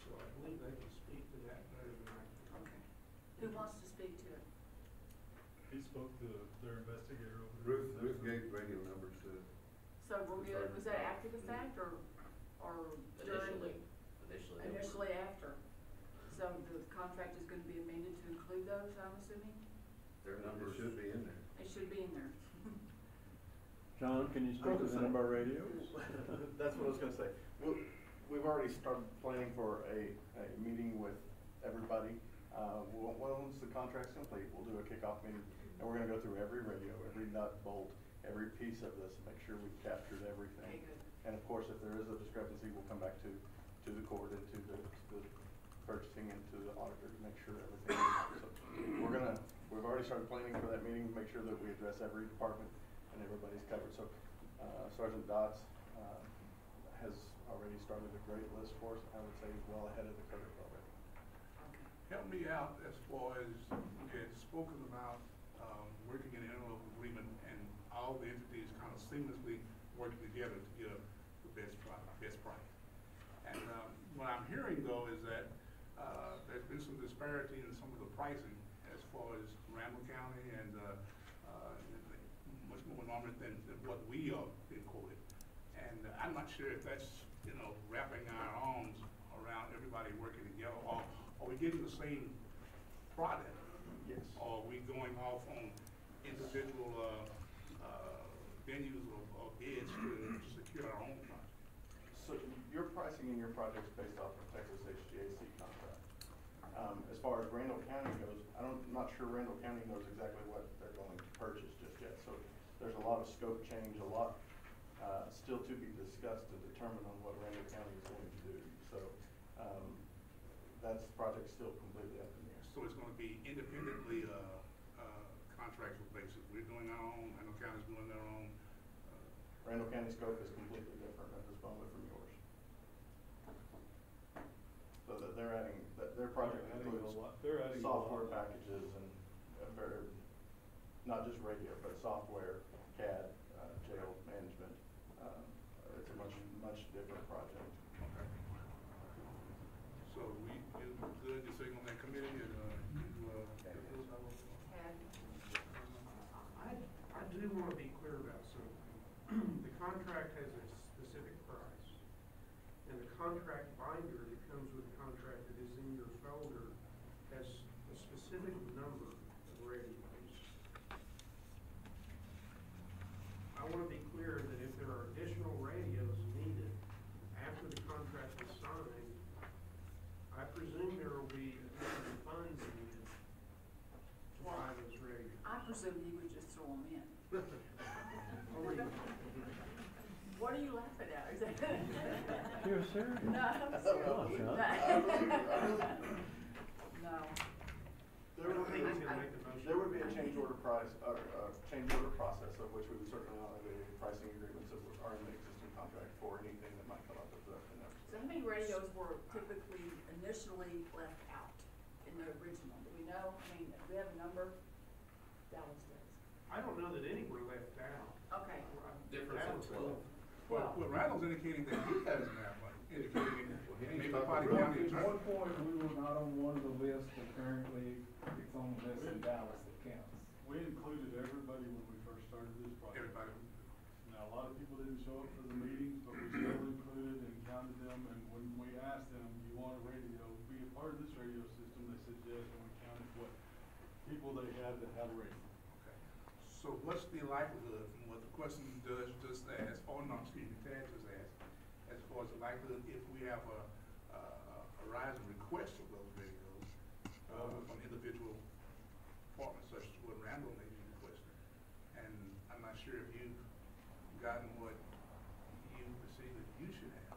He spoke to their investigator over there. Ruth, Ruth gave radio numbers to. So we're good, was that after the fact or, or during? Initially, initially. they were- Initially after. So the contract is gonna be amended to include those, I'm assuming? Their numbers should be in there. It should be in there. John, can you speak to the number of radios? That's what I was gonna say. We'll, we've already started planning for a, a meeting with everybody. Uh, we'll- once the contract's complete, we'll do a kickoff meeting, and we're gonna go through every radio, every nut, bolt, every piece of this, and make sure we've captured everything. Okay, good. And of course, if there is a discrepancy, we'll come back to, to the court and to the, to the purchasing and to the auditor to make sure everything is. So we're gonna, we've already started planning for that meeting, to make sure that we address every department and everybody's covered. So, uh, Sergeant Dotz, uh, has already started a great list for us. I would say he's well ahead of the curve already. Help me out as far as you had spoken about, um, working in an interlocal agreement and all the entities kind of seamlessly working together to get a, the best price, best price. And, um, what I'm hearing though is that, uh, there's been some disparity in some of the pricing as far as Randall County and, uh, uh, much more enormous than, than what we are being quoted. And I'm not sure if that's, you know, wrapping our arms around everybody working together, or are we getting the same product? Yes. Or are we going off on individual, uh, uh, venues or, or bids to secure our own project? So your pricing and your project's based off of Texas H G A C contract. Um, as far as Randall County goes, I don't, I'm not sure Randall County knows exactly what they're going to purchase just yet. So there's a lot of scope change, a lot, uh, still to be discussed to determine on what Randall County is going to do. So, um, that's project still completely up in the air. So it's gonna be independently, uh, uh, contractual basis. We're doing our own, Randall County's doing their own. uh, Randall County scope is completely different at this moment from yours. So that they're adding, that their project They're adding a includes lot- they're adding a software lot. packages and, uh, very, not just radio, but software, C A D, uh, jail management. Um, it's a much, much different project. Okay. So we, you good, you're sitting on that committee and, uh, you, uh, Tad? I, I do wanna be clear about something. The contract has a specific price, and the contract binder that comes with the contract that is in your folder has a specific number of radios. I wanna be clear that if there are additional radios needed after the contract is signed, I presume there will be additional funds needed to buy those radios. I presume he would just throw them in. Or you- What are you laughing at? Is that? You're serious? No, I'm Come serious. on, Sean. No. There would be, I think he's gonna make the motion. there would be a change order price, or, uh, change order process of which we would certainly honor the pricing agreements that are in the existing contract for anything that might come up with the, the next. So how many radios were typically initially left out in the original? Do we know? I mean, do we have a number? Dallas does. I don't know that any were left out. Okay. Difference That of was- twelve. Well, well, Randall's indicating that he doesn't have one, indicating maybe talking Potty about- County At attorney. one point, we were not on one of the lists, but currently it's on the list in Dallas that counts. We included everybody when we first started this project. Everybody. Now, a lot of people didn't show up for the meetings, but we still included and counted them, and when we asked them, you want a radio, be a part of this radio system, they said yes, and we counted what people they had that had a radio. Okay. So what's the likelihood, from what the question does just ask, or not, excuse me, Tad just asked, as far as the likelihood if we have a, a, a rise in request for those radios, uh, from individual departments such as what Randall may be requesting? And I'm not sure if you've gotten what you perceive that you should have.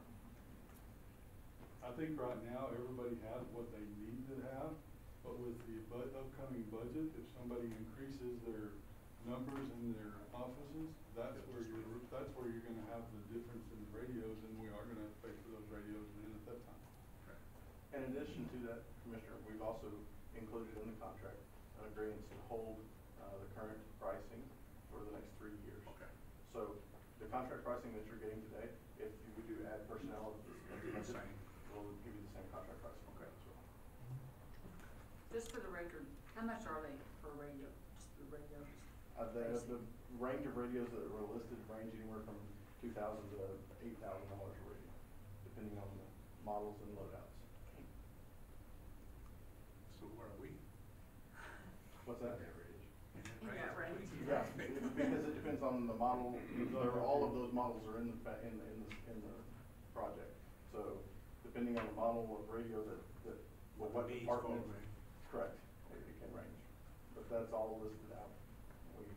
I think right now, everybody has what they need to have, but with the bu- upcoming budget, if somebody increases their numbers in their offices, that's where you're, that's where you're gonna have the difference in the radios, and we are gonna have to pay for those radios then at that time. In addition to that, Commissioner, we've also included in the contract an agreement to hold, uh, the current pricing for the next three years. Okay. So the contract pricing that you're getting today, if we do add personnel, It'll be the same. we'll give you the same contract pricing. Okay. as well. Just for the record, how much are they per radio? Just the radios? Uh, the, the range of radios that were listed range anywhere from two thousand to eight thousand dollars a radio, depending on the models and loadouts. So where are we? What's that? In that range. In that range. Yeah, it- because it depends on the model, there, all of those models are in the, fa- in, the- in the, in the project. So depending on the model of radio that, that, well, what Needs department, will range. correct, it, it can range. But that's all listed out. We,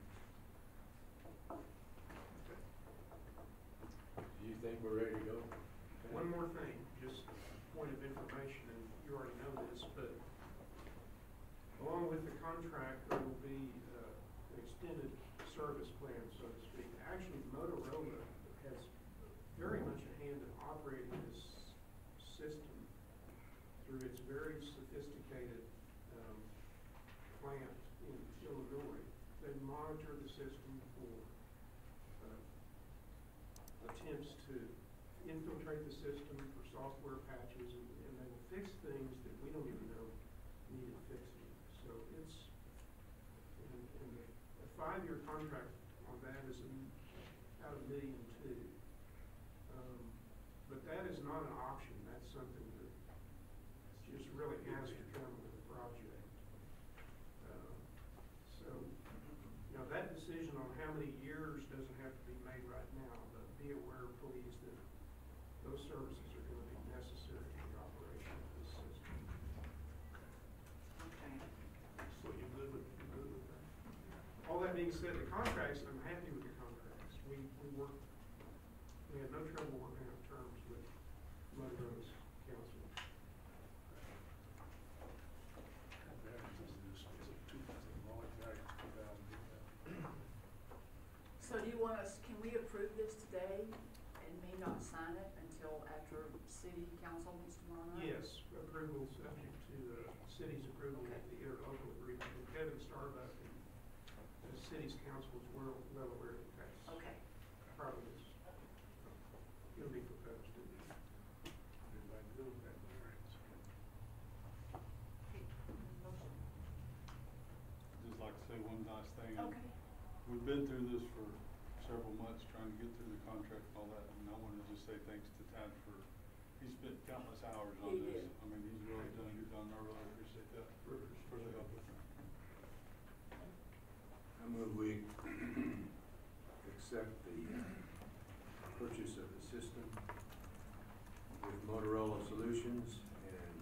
Do you think we're ready to go? One more thing, just a point of information, and you already know this, but along with the contract, there will be uh, an extended service plan, so to speak. Actually, Motorola has very much a hand in operating this system through its very sophisticated um, plant in Illinois. They monitor the system for uh, attempts to infiltrate the system for software patches, and, and they will fix things that we don't even know needed fixing. So it's, and, and the, a five-year contract on that is a, about a million two. Um, but that is not an option. That's something that just really has to come with the project. Uh, so, you know, that decision on how many years doesn't have to be made right now, but be aware, please, that those services are going to be necessary for the operation of this system. Okay. So you're good with, you're good with that? All that being said, the contracts, I'm happy with the contracts. We, we worked, we had no trouble working out terms with Motorola's council. So do you want us, can we approve this today and me not sign it until after city council meets tomorrow night? Yes, approval subject to the city's approval of the interlocal agreement with Kevin Starbuck, and the city's council is well, well aware that that's Okay. part of this. It'll be proposed to be. Everybody good with that? All right. Okay. Motion. Just like to say one last thing. Okay. We've been through this for several months, trying to get through the contract and all that, and I want to just say thanks to Tad for, he spent countless hours on He this. did. I mean, he's really done, he's done, I really appreciate that for, for the help with that. I move we accept the uh, purchase of the system with Motorola Solutions and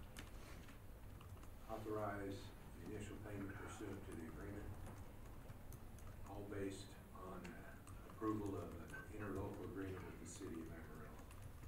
authorize the initial payment pursuant to the agreement, all based on uh, approval of an interlocal agreement with the city of Amarillo.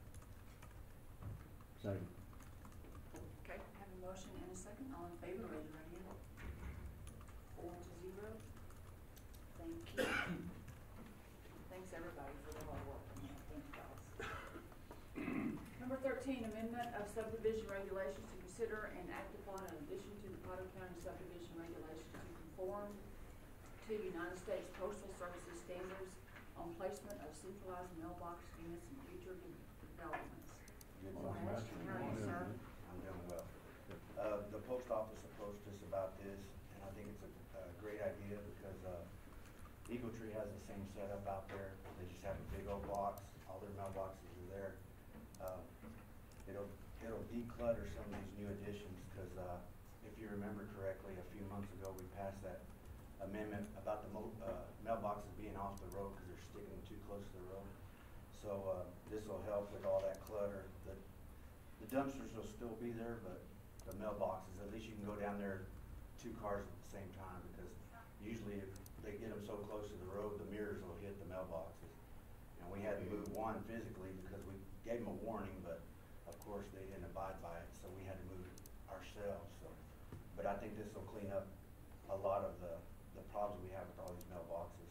Second. Okay, I have a motion and a second. All in favor, raise your right hand. Four to zero. Thank you. Thanks, everybody, for the hard work. Thank you, guys. Number thirteen, amendment of subdivision regulations to consider and act upon in addition to the Potter County subdivision regulations to conform to United States Postal Services standards on placement of centralized mailbox units in future de- developments. Good Well, morning. Ashton, how are you, sir? I'm doing well. Uh, the post office approached us about this, and I think it's a, a great idea because, uh, Eagle Tree has the same setup out there. They just have a big old box, all their mailboxes are there. Uh, it'll, it'll declutter some of these new additions, cause, uh, if you remember correctly, a few months ago, we passed that amendment about the mo- uh, mailboxes being off the road because they're sticking too close to the road. So, uh, this will help with all that clutter. The, the dumpsters will still be there, but the mailboxes, at least you can go down there two cars at the same time, because usually if they get them so close to the road, the mirrors will hit the mailboxes. And we had to move one physically because we gave them a warning, but of course they didn't abide by it, so we had to move it ourselves, so. But I think this will clean up a lot of the, the problems we have with all these mailboxes.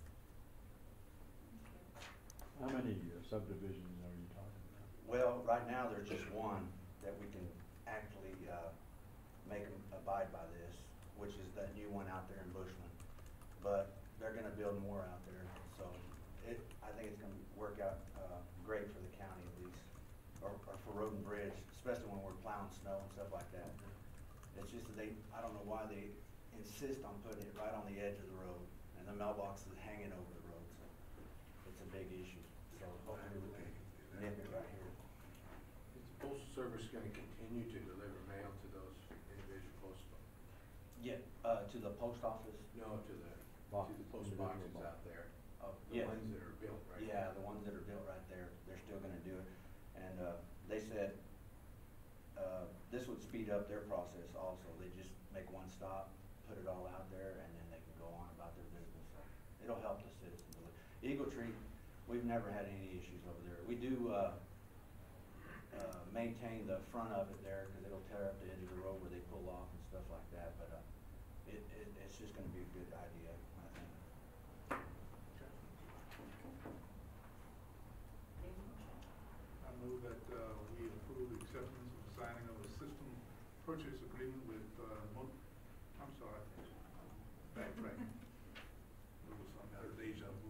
How many uh, subdivisions are you talking about? Well, right now, there's just one that we can actually, uh, make them abide by this, which is that new one out there in Bushman. But they're gonna build more out there, so it, I think it's gonna work out, uh, great for the county at least, or, or for Road and Bridge, especially when we're plowing snow and stuff like that. It's just that they, I don't know why they insist on putting it right on the edge of the road, and the mailbox is hanging over the road, so it's a big issue. So hopefully we can nip it right here. Is the postal service gonna continue to deliver mail to those individual postal? Yeah, uh, to the post office? No, to the, Box, to the post individual boxes box. out there. Oh, The yeah. ones that are built right Yeah, now. the ones that are built right there, they're still gonna do it. And, uh, they said, uh, this would speed up their process also. They just make one stop, put it all out there, and then they can go on about their business. So it'll help the citizens. Eagle Tree, we've never had any issues over there. We do, uh, uh, maintain the front of it there, cause it'll tear up the edge of the road where they pull off and stuff like that, but, uh, it, it, it's just gonna be a good idea, I think. I move that, uh, we approve the acceptance of the signing of a system purchase agreement with, uh, Mo- I'm sorry, backtrack. There was some kind of deja vu.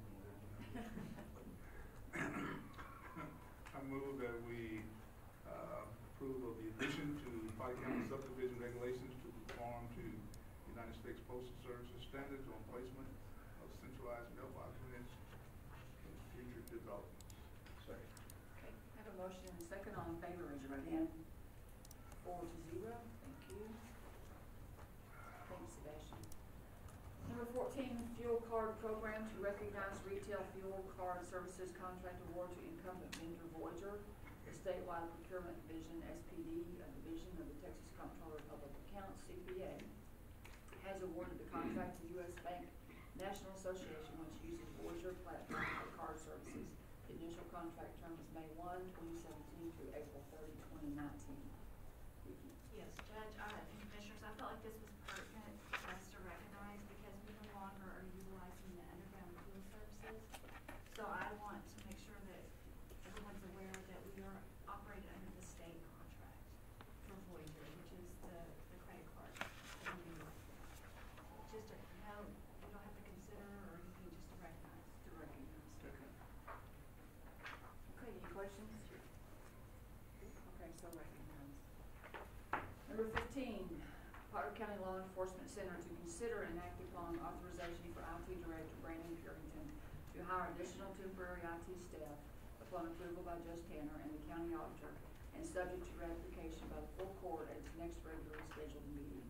I move that we, uh, approve of the addition to Potter County subdivision regulations to conform to United States Postal Services standards on placement of centralized mailbox units in future developments. Second. Okay, I have a motion and a second. All in favor, raise your right hand. Four to zero. Thank you. Thanks, Sebastian. Number fourteen, fuel card program to recognize retail fuel card services contract award to incumbent vendor Voyager. The statewide procurement division, S P D, a division of the Texas Comptroller of Public Accounts, C P A, has awarded the contract to U S Bank National Association, which uses Voyager platform for card services. The initial contract term is May first, twenty seventeen through April thirtieth, twenty nineteen. Vicki? Yes, Judge, uh, and Commissioners, I felt like this was pertinent for us to recognize because we no longer are utilizing the underground fuel services. So I want to make sure that everyone's aware that we are operating under the state contract for Voyager, which is the, the credit card. that we use. Just a, no, you don't have to consider or anything, just to recognize. To recognize, okay. Okay, any questions? Okay, so recognize. Number fifteen, Potter County Law Enforcement Center to consider and act upon authorization for I T Director Brandon Purington to hire additional temporary I T staff upon approval by Judge Tanner and the county auditor, and subject to ratification by the full court at its next regularly scheduled meeting.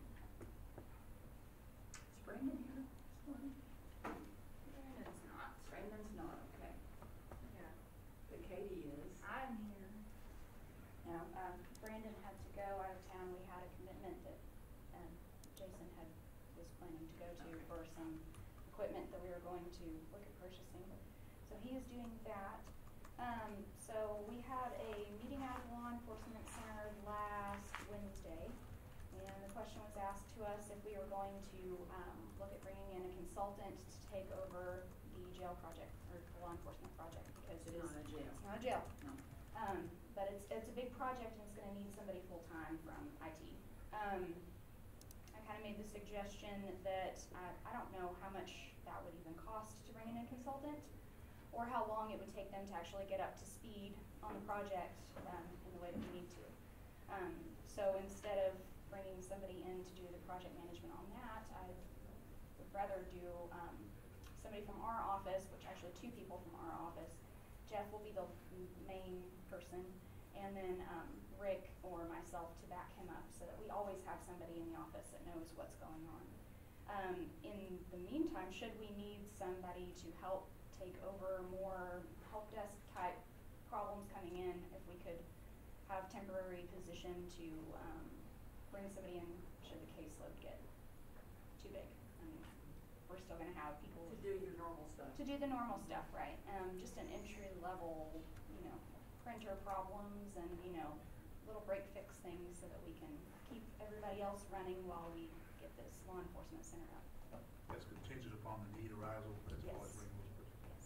Is Brandon here this morning? Brandon's not. Brandon's not, okay. Yeah. But Katie is. I'm here. Now, um, Brandon had to go out of town. We had a commitment that, um, Jason had, was planning to go to for some equipment that we were going to look at purchasing. So he is doing that. Um, so we had a meeting out of the Law Enforcement Center last Wednesday, and the question was asked to us if we were going to, um, look at bringing in a consultant to take over the jail project, or the law enforcement project, because it It's is. not a jail. It's not a jail. No. Um, but it's, it's a big project and it's gonna need somebody full-time from I T. Um, I kinda made the suggestion that I, I don't know how much that would even cost to bring in a consultant, or how long it would take them to actually get up to speed on the project, um, in the way that we need to. Um, so instead of bringing somebody in to do the project management on that, I would rather do, um, somebody from our office, which actually two people from our office. Jeff will be the main person, and then, um, Rick or myself to back him up, so that we always have somebody in the office that knows what's going on. Um, in the meantime, should we need somebody to help take over more help desk type problems coming in, if we could have temporary position to, um, bring somebody in should the caseload get too big. I mean, we're still gonna have people. To do your normal stuff. To do the normal stuff, right. Um, just an entry level, you know, printer problems and, you know, little break fix things so that we can keep everybody else running while we get this law enforcement center up. That's contingent upon the need arisal as far as Yes. bringing those purchases.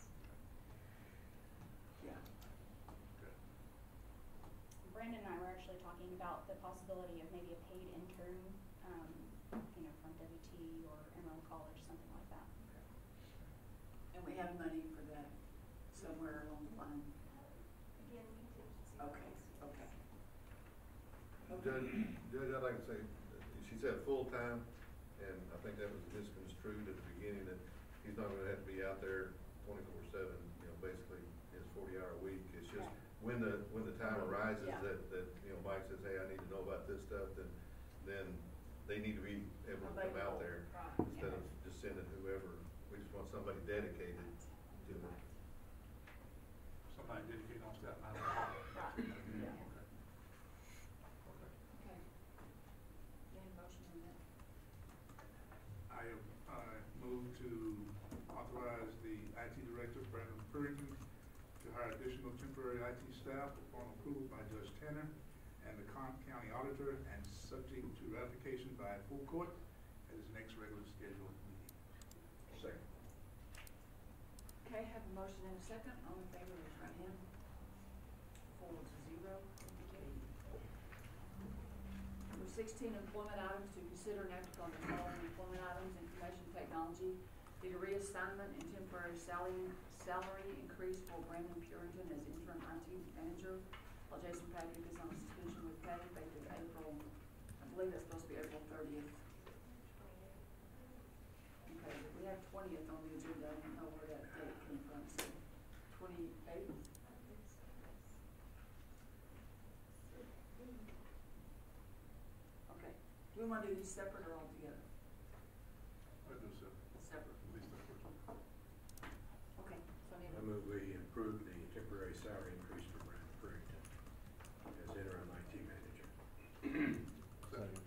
Yes. Yeah. Okay. Brandon and I were actually talking about the possibility of maybe a paid intern, um, you know, from W T or Emerald College, something like that. And we have money for that somewhere along the line. Again, contingency. Okay, okay. Judge, Judge, I'd like to say, she said full-time, and I think that was misconstrued at the beginning, that he's not gonna have to be out there twenty-four seven, you know, basically his forty hour week. It's just when the, when the time arises Yeah. that, that, you know, Mike says, hey, I need to know about this stuff, then, then they need to be able to come out there Right, instead yeah. of just sending whoever. We just want somebody dedicated to it. Somebody dedicated on Staten Island. Right, yeah. Okay. Okay. Any motion on that? I, I move to authorize the I T Director, Brandon Puritan, to hire additional temporary I T staff upon approval by Judge Tanner and the Con County Auditor, and subject to ratification by full court at his next regular scheduled meeting. Second. Okay, have a motion and a second. All in favor, raise your right hand. Four to zero. Okay. Number sixteen, employment items to consider and act upon the following employment items: information technology, the reassignment and temporary salary, salary increase for Brandon Puritan as interim I T manager, while Jason Patrick is on suspension with pay effective April, I believe that's supposed to be April thirtieth. Okay, but we have twentieth on the agenda. I don't know where that date came from, so twenty-eighth? Okay, do we wanna do these separate or all together? I do so. Separate. At least that's what you. Okay, so I need I a. move we approve the temporary salary increase for Brandon Puritan as interim I T manager. Second.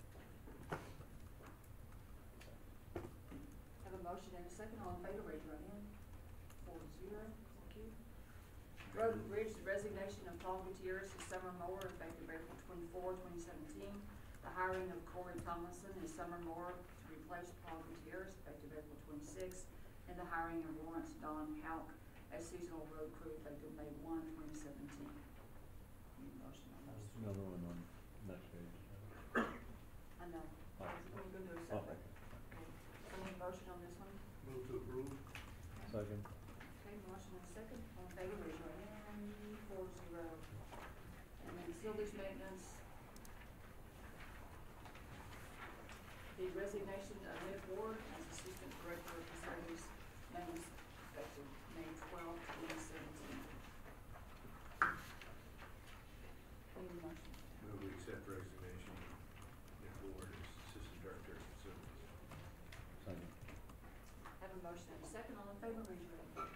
Have a motion and a second. All in favor, raise your right hand. Four to zero. Thank you. Road and Bridge, the resignation of Paul Gutierrez as summer mower effective April twenty-fourth, twenty seventeen. The hiring of Corey Tomlinson as summer mower to replace Paul Gutierrez effective April twenty-sixth. And the hiring of Lawrence Don Hauk as seasonal road crew effective May first, twenty seventeen. Need a motion on those? Another one on next page. I know. Oh. When you go to a Oh, separate. okay. Okay. So I need a motion on this one? Move to approve. Second. Okay, motion and a second. All in favor, raise your right hand. Four zero. And then facilities maintenance. The resignation of Nick Ward as Assistant Director of Facilities Maintenance effective May twelfth, twenty seventeen. Need a motion? Move we accept resignation of Nick Ward as Assistant Director of Facilities. Second. Have a motion and a second. All in favor, raise your right hand.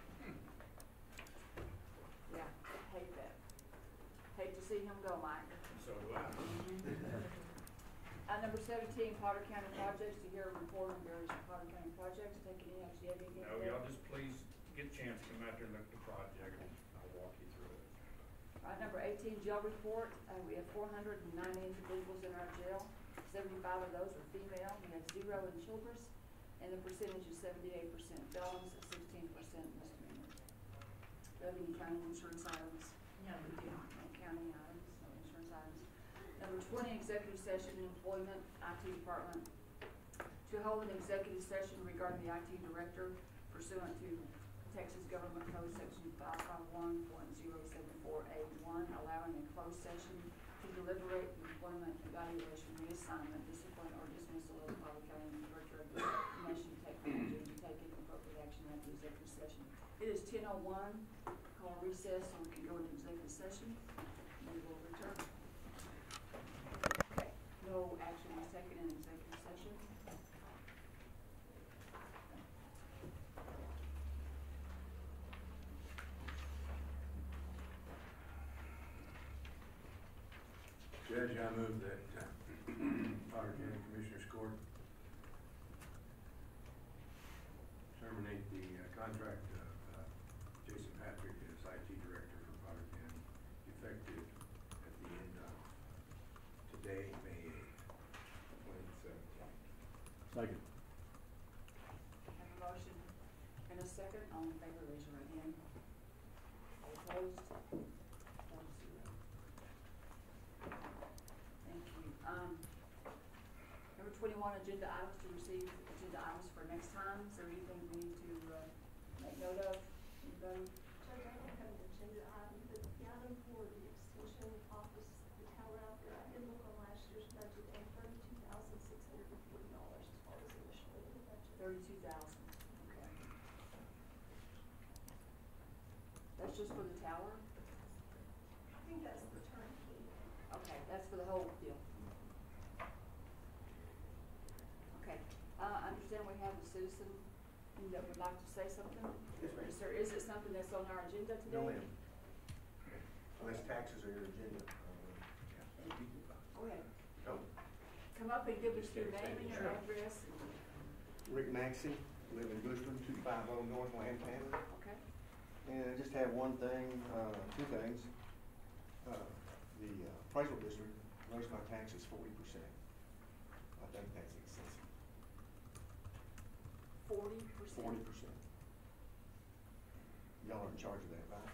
Yeah, hate that. Hate to see him go, Mike. So do I. Uh, number seventeen, Potter County projects, to hear a report on various Potter County projects. Take any action, you have anything? No, y'all just please get a chance to come out there and look at the project, and I'll walk you through it. All right, number eighteen, jail report. Uh, we have four hundred and ninety individuals in our jail. Seventy-five of those are female. We have zero in Childress, and the percentage is seventy-eight percent felons, sixteen percent misdemeanors. Do you have any county insurance items? No, we do not. No county items, no insurance items. Number twenty, executive session, employment, I T department. To hold an executive session regarding the I T director pursuant to Texas Government Code Section five five one point zero seven four A one, allowing a closed session to deliberate the employment, evaluation, reassignment, discipline, or dismissal of the Potter County Director of Information Technology, and to take any appropriate action at the executive session. It is ten oh one. Call recess so we can go into executive session. And we will return. Okay, no action was taken in executive session. Judge, I move that uh, Potter County Commissioners Court terminate the uh, contract of uh, Jason Patrick as I T Director for Potter County, effective at the end of today, May eighth, twenty seventeen. Second. Have a motion and a second. All in favor, raise your right hand. All opposed? Four to zero. Thank you. Um, number twenty-one, agenda items to receive agenda items for next time. Is there anything we need to, uh, make note of? Anybody? Judge, I don't have an agenda item, but the item for the extension office, the tower out there, I did look on last year's budget, and thirty-two thousand six hundred and forty dollars is thirty-two thousand, okay. That's just for the tower? I think that's the turnkey. Okay, that's for the whole deal. Okay, uh, I understand we have a citizen that would like to say something? Yes, ma'am. Is there, is it something that's on our agenda today? No, ma'am. Unless taxes are your agenda. Go ahead. Oh. Come up and give us your name and your Sure. address. Rick Maxey, live in Bushman, two five oh North Lantana. Okay. And I just have one thing, uh, two things. Uh, the uh, appraisal district raised my taxes forty percent. I think that's excessive. Forty percent? Forty percent. Y'all are in charge of that, right?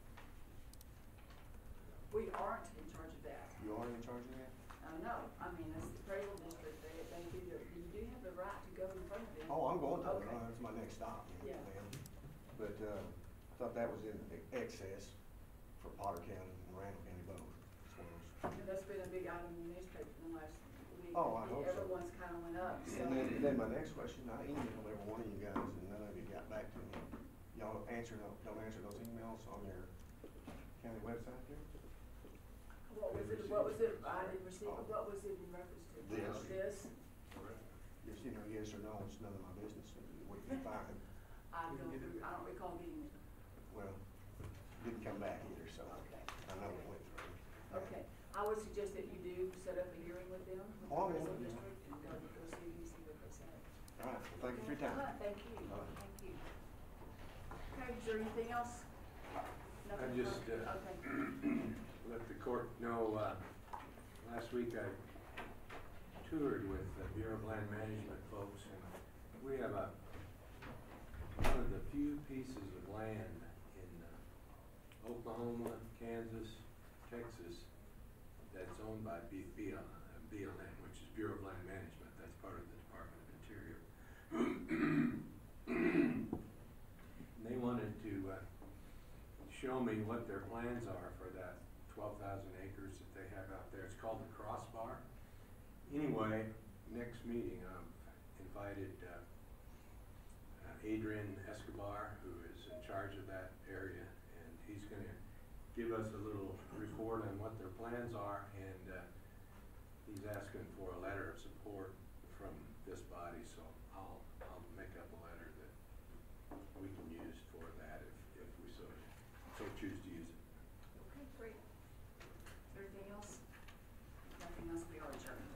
We aren't in charge of that. You are in charge of that? Uh, no, I mean, that's the appraisal district, they, they do, their- you do have the right to go in front of them. Oh, I'm going to, Okay. uh, that's my next stop, Yeah. ma'am. But, uh, I thought that was in excess for Potter County and Randall County both, as well as. And that's been a big item in the newspaper in the last week. Oh, I hope so. Everyone's kind of went up, so. And then, and then my next question, I emailed every one of you guys and none of you got back to me. Y'all answer, no- don't answer those emails on your county website there? What was it, what was it, I didn't receive, it. What was it in reference to? This. This? Just, you know, yes or no, it's none of my business, we can find. I don't, I don't recall getting it. Well, didn't come back either, so Okay. I know it went through. Okay, I would suggest that you do set up a hearing with them, with the Oh, I will. appraisal district, and go, go see, see what they say. All right, well, thank you for your time. Uh, Thank you, All right. thank you. Okay, is there anything else? I Nothing just, further? uh, Okay. let the court know, uh, last week I toured with the Bureau of Land Management folks, and we have a, one of the few pieces of land in uh, Oklahoma, Kansas, Texas, that's owned by B, B, uh, B L M, which is Bureau of Land Management, that's part of the Department of Interior. And they wanted to, uh, show me what their plans are for that twelve thousand acres that they have out there. It's called the Crossbar. Anyway, next meeting, I've invited uh, uh, Adrian Escobar, who is in charge of that area, and he's going to give us a little report on what their plans are, and uh, he's asking for a letter of support from this body, so I'll, I'll make up a letter that we can use for that if, if we so, so choose to use it. Okay, great. Is there anything else? Nothing else, we are adjourned.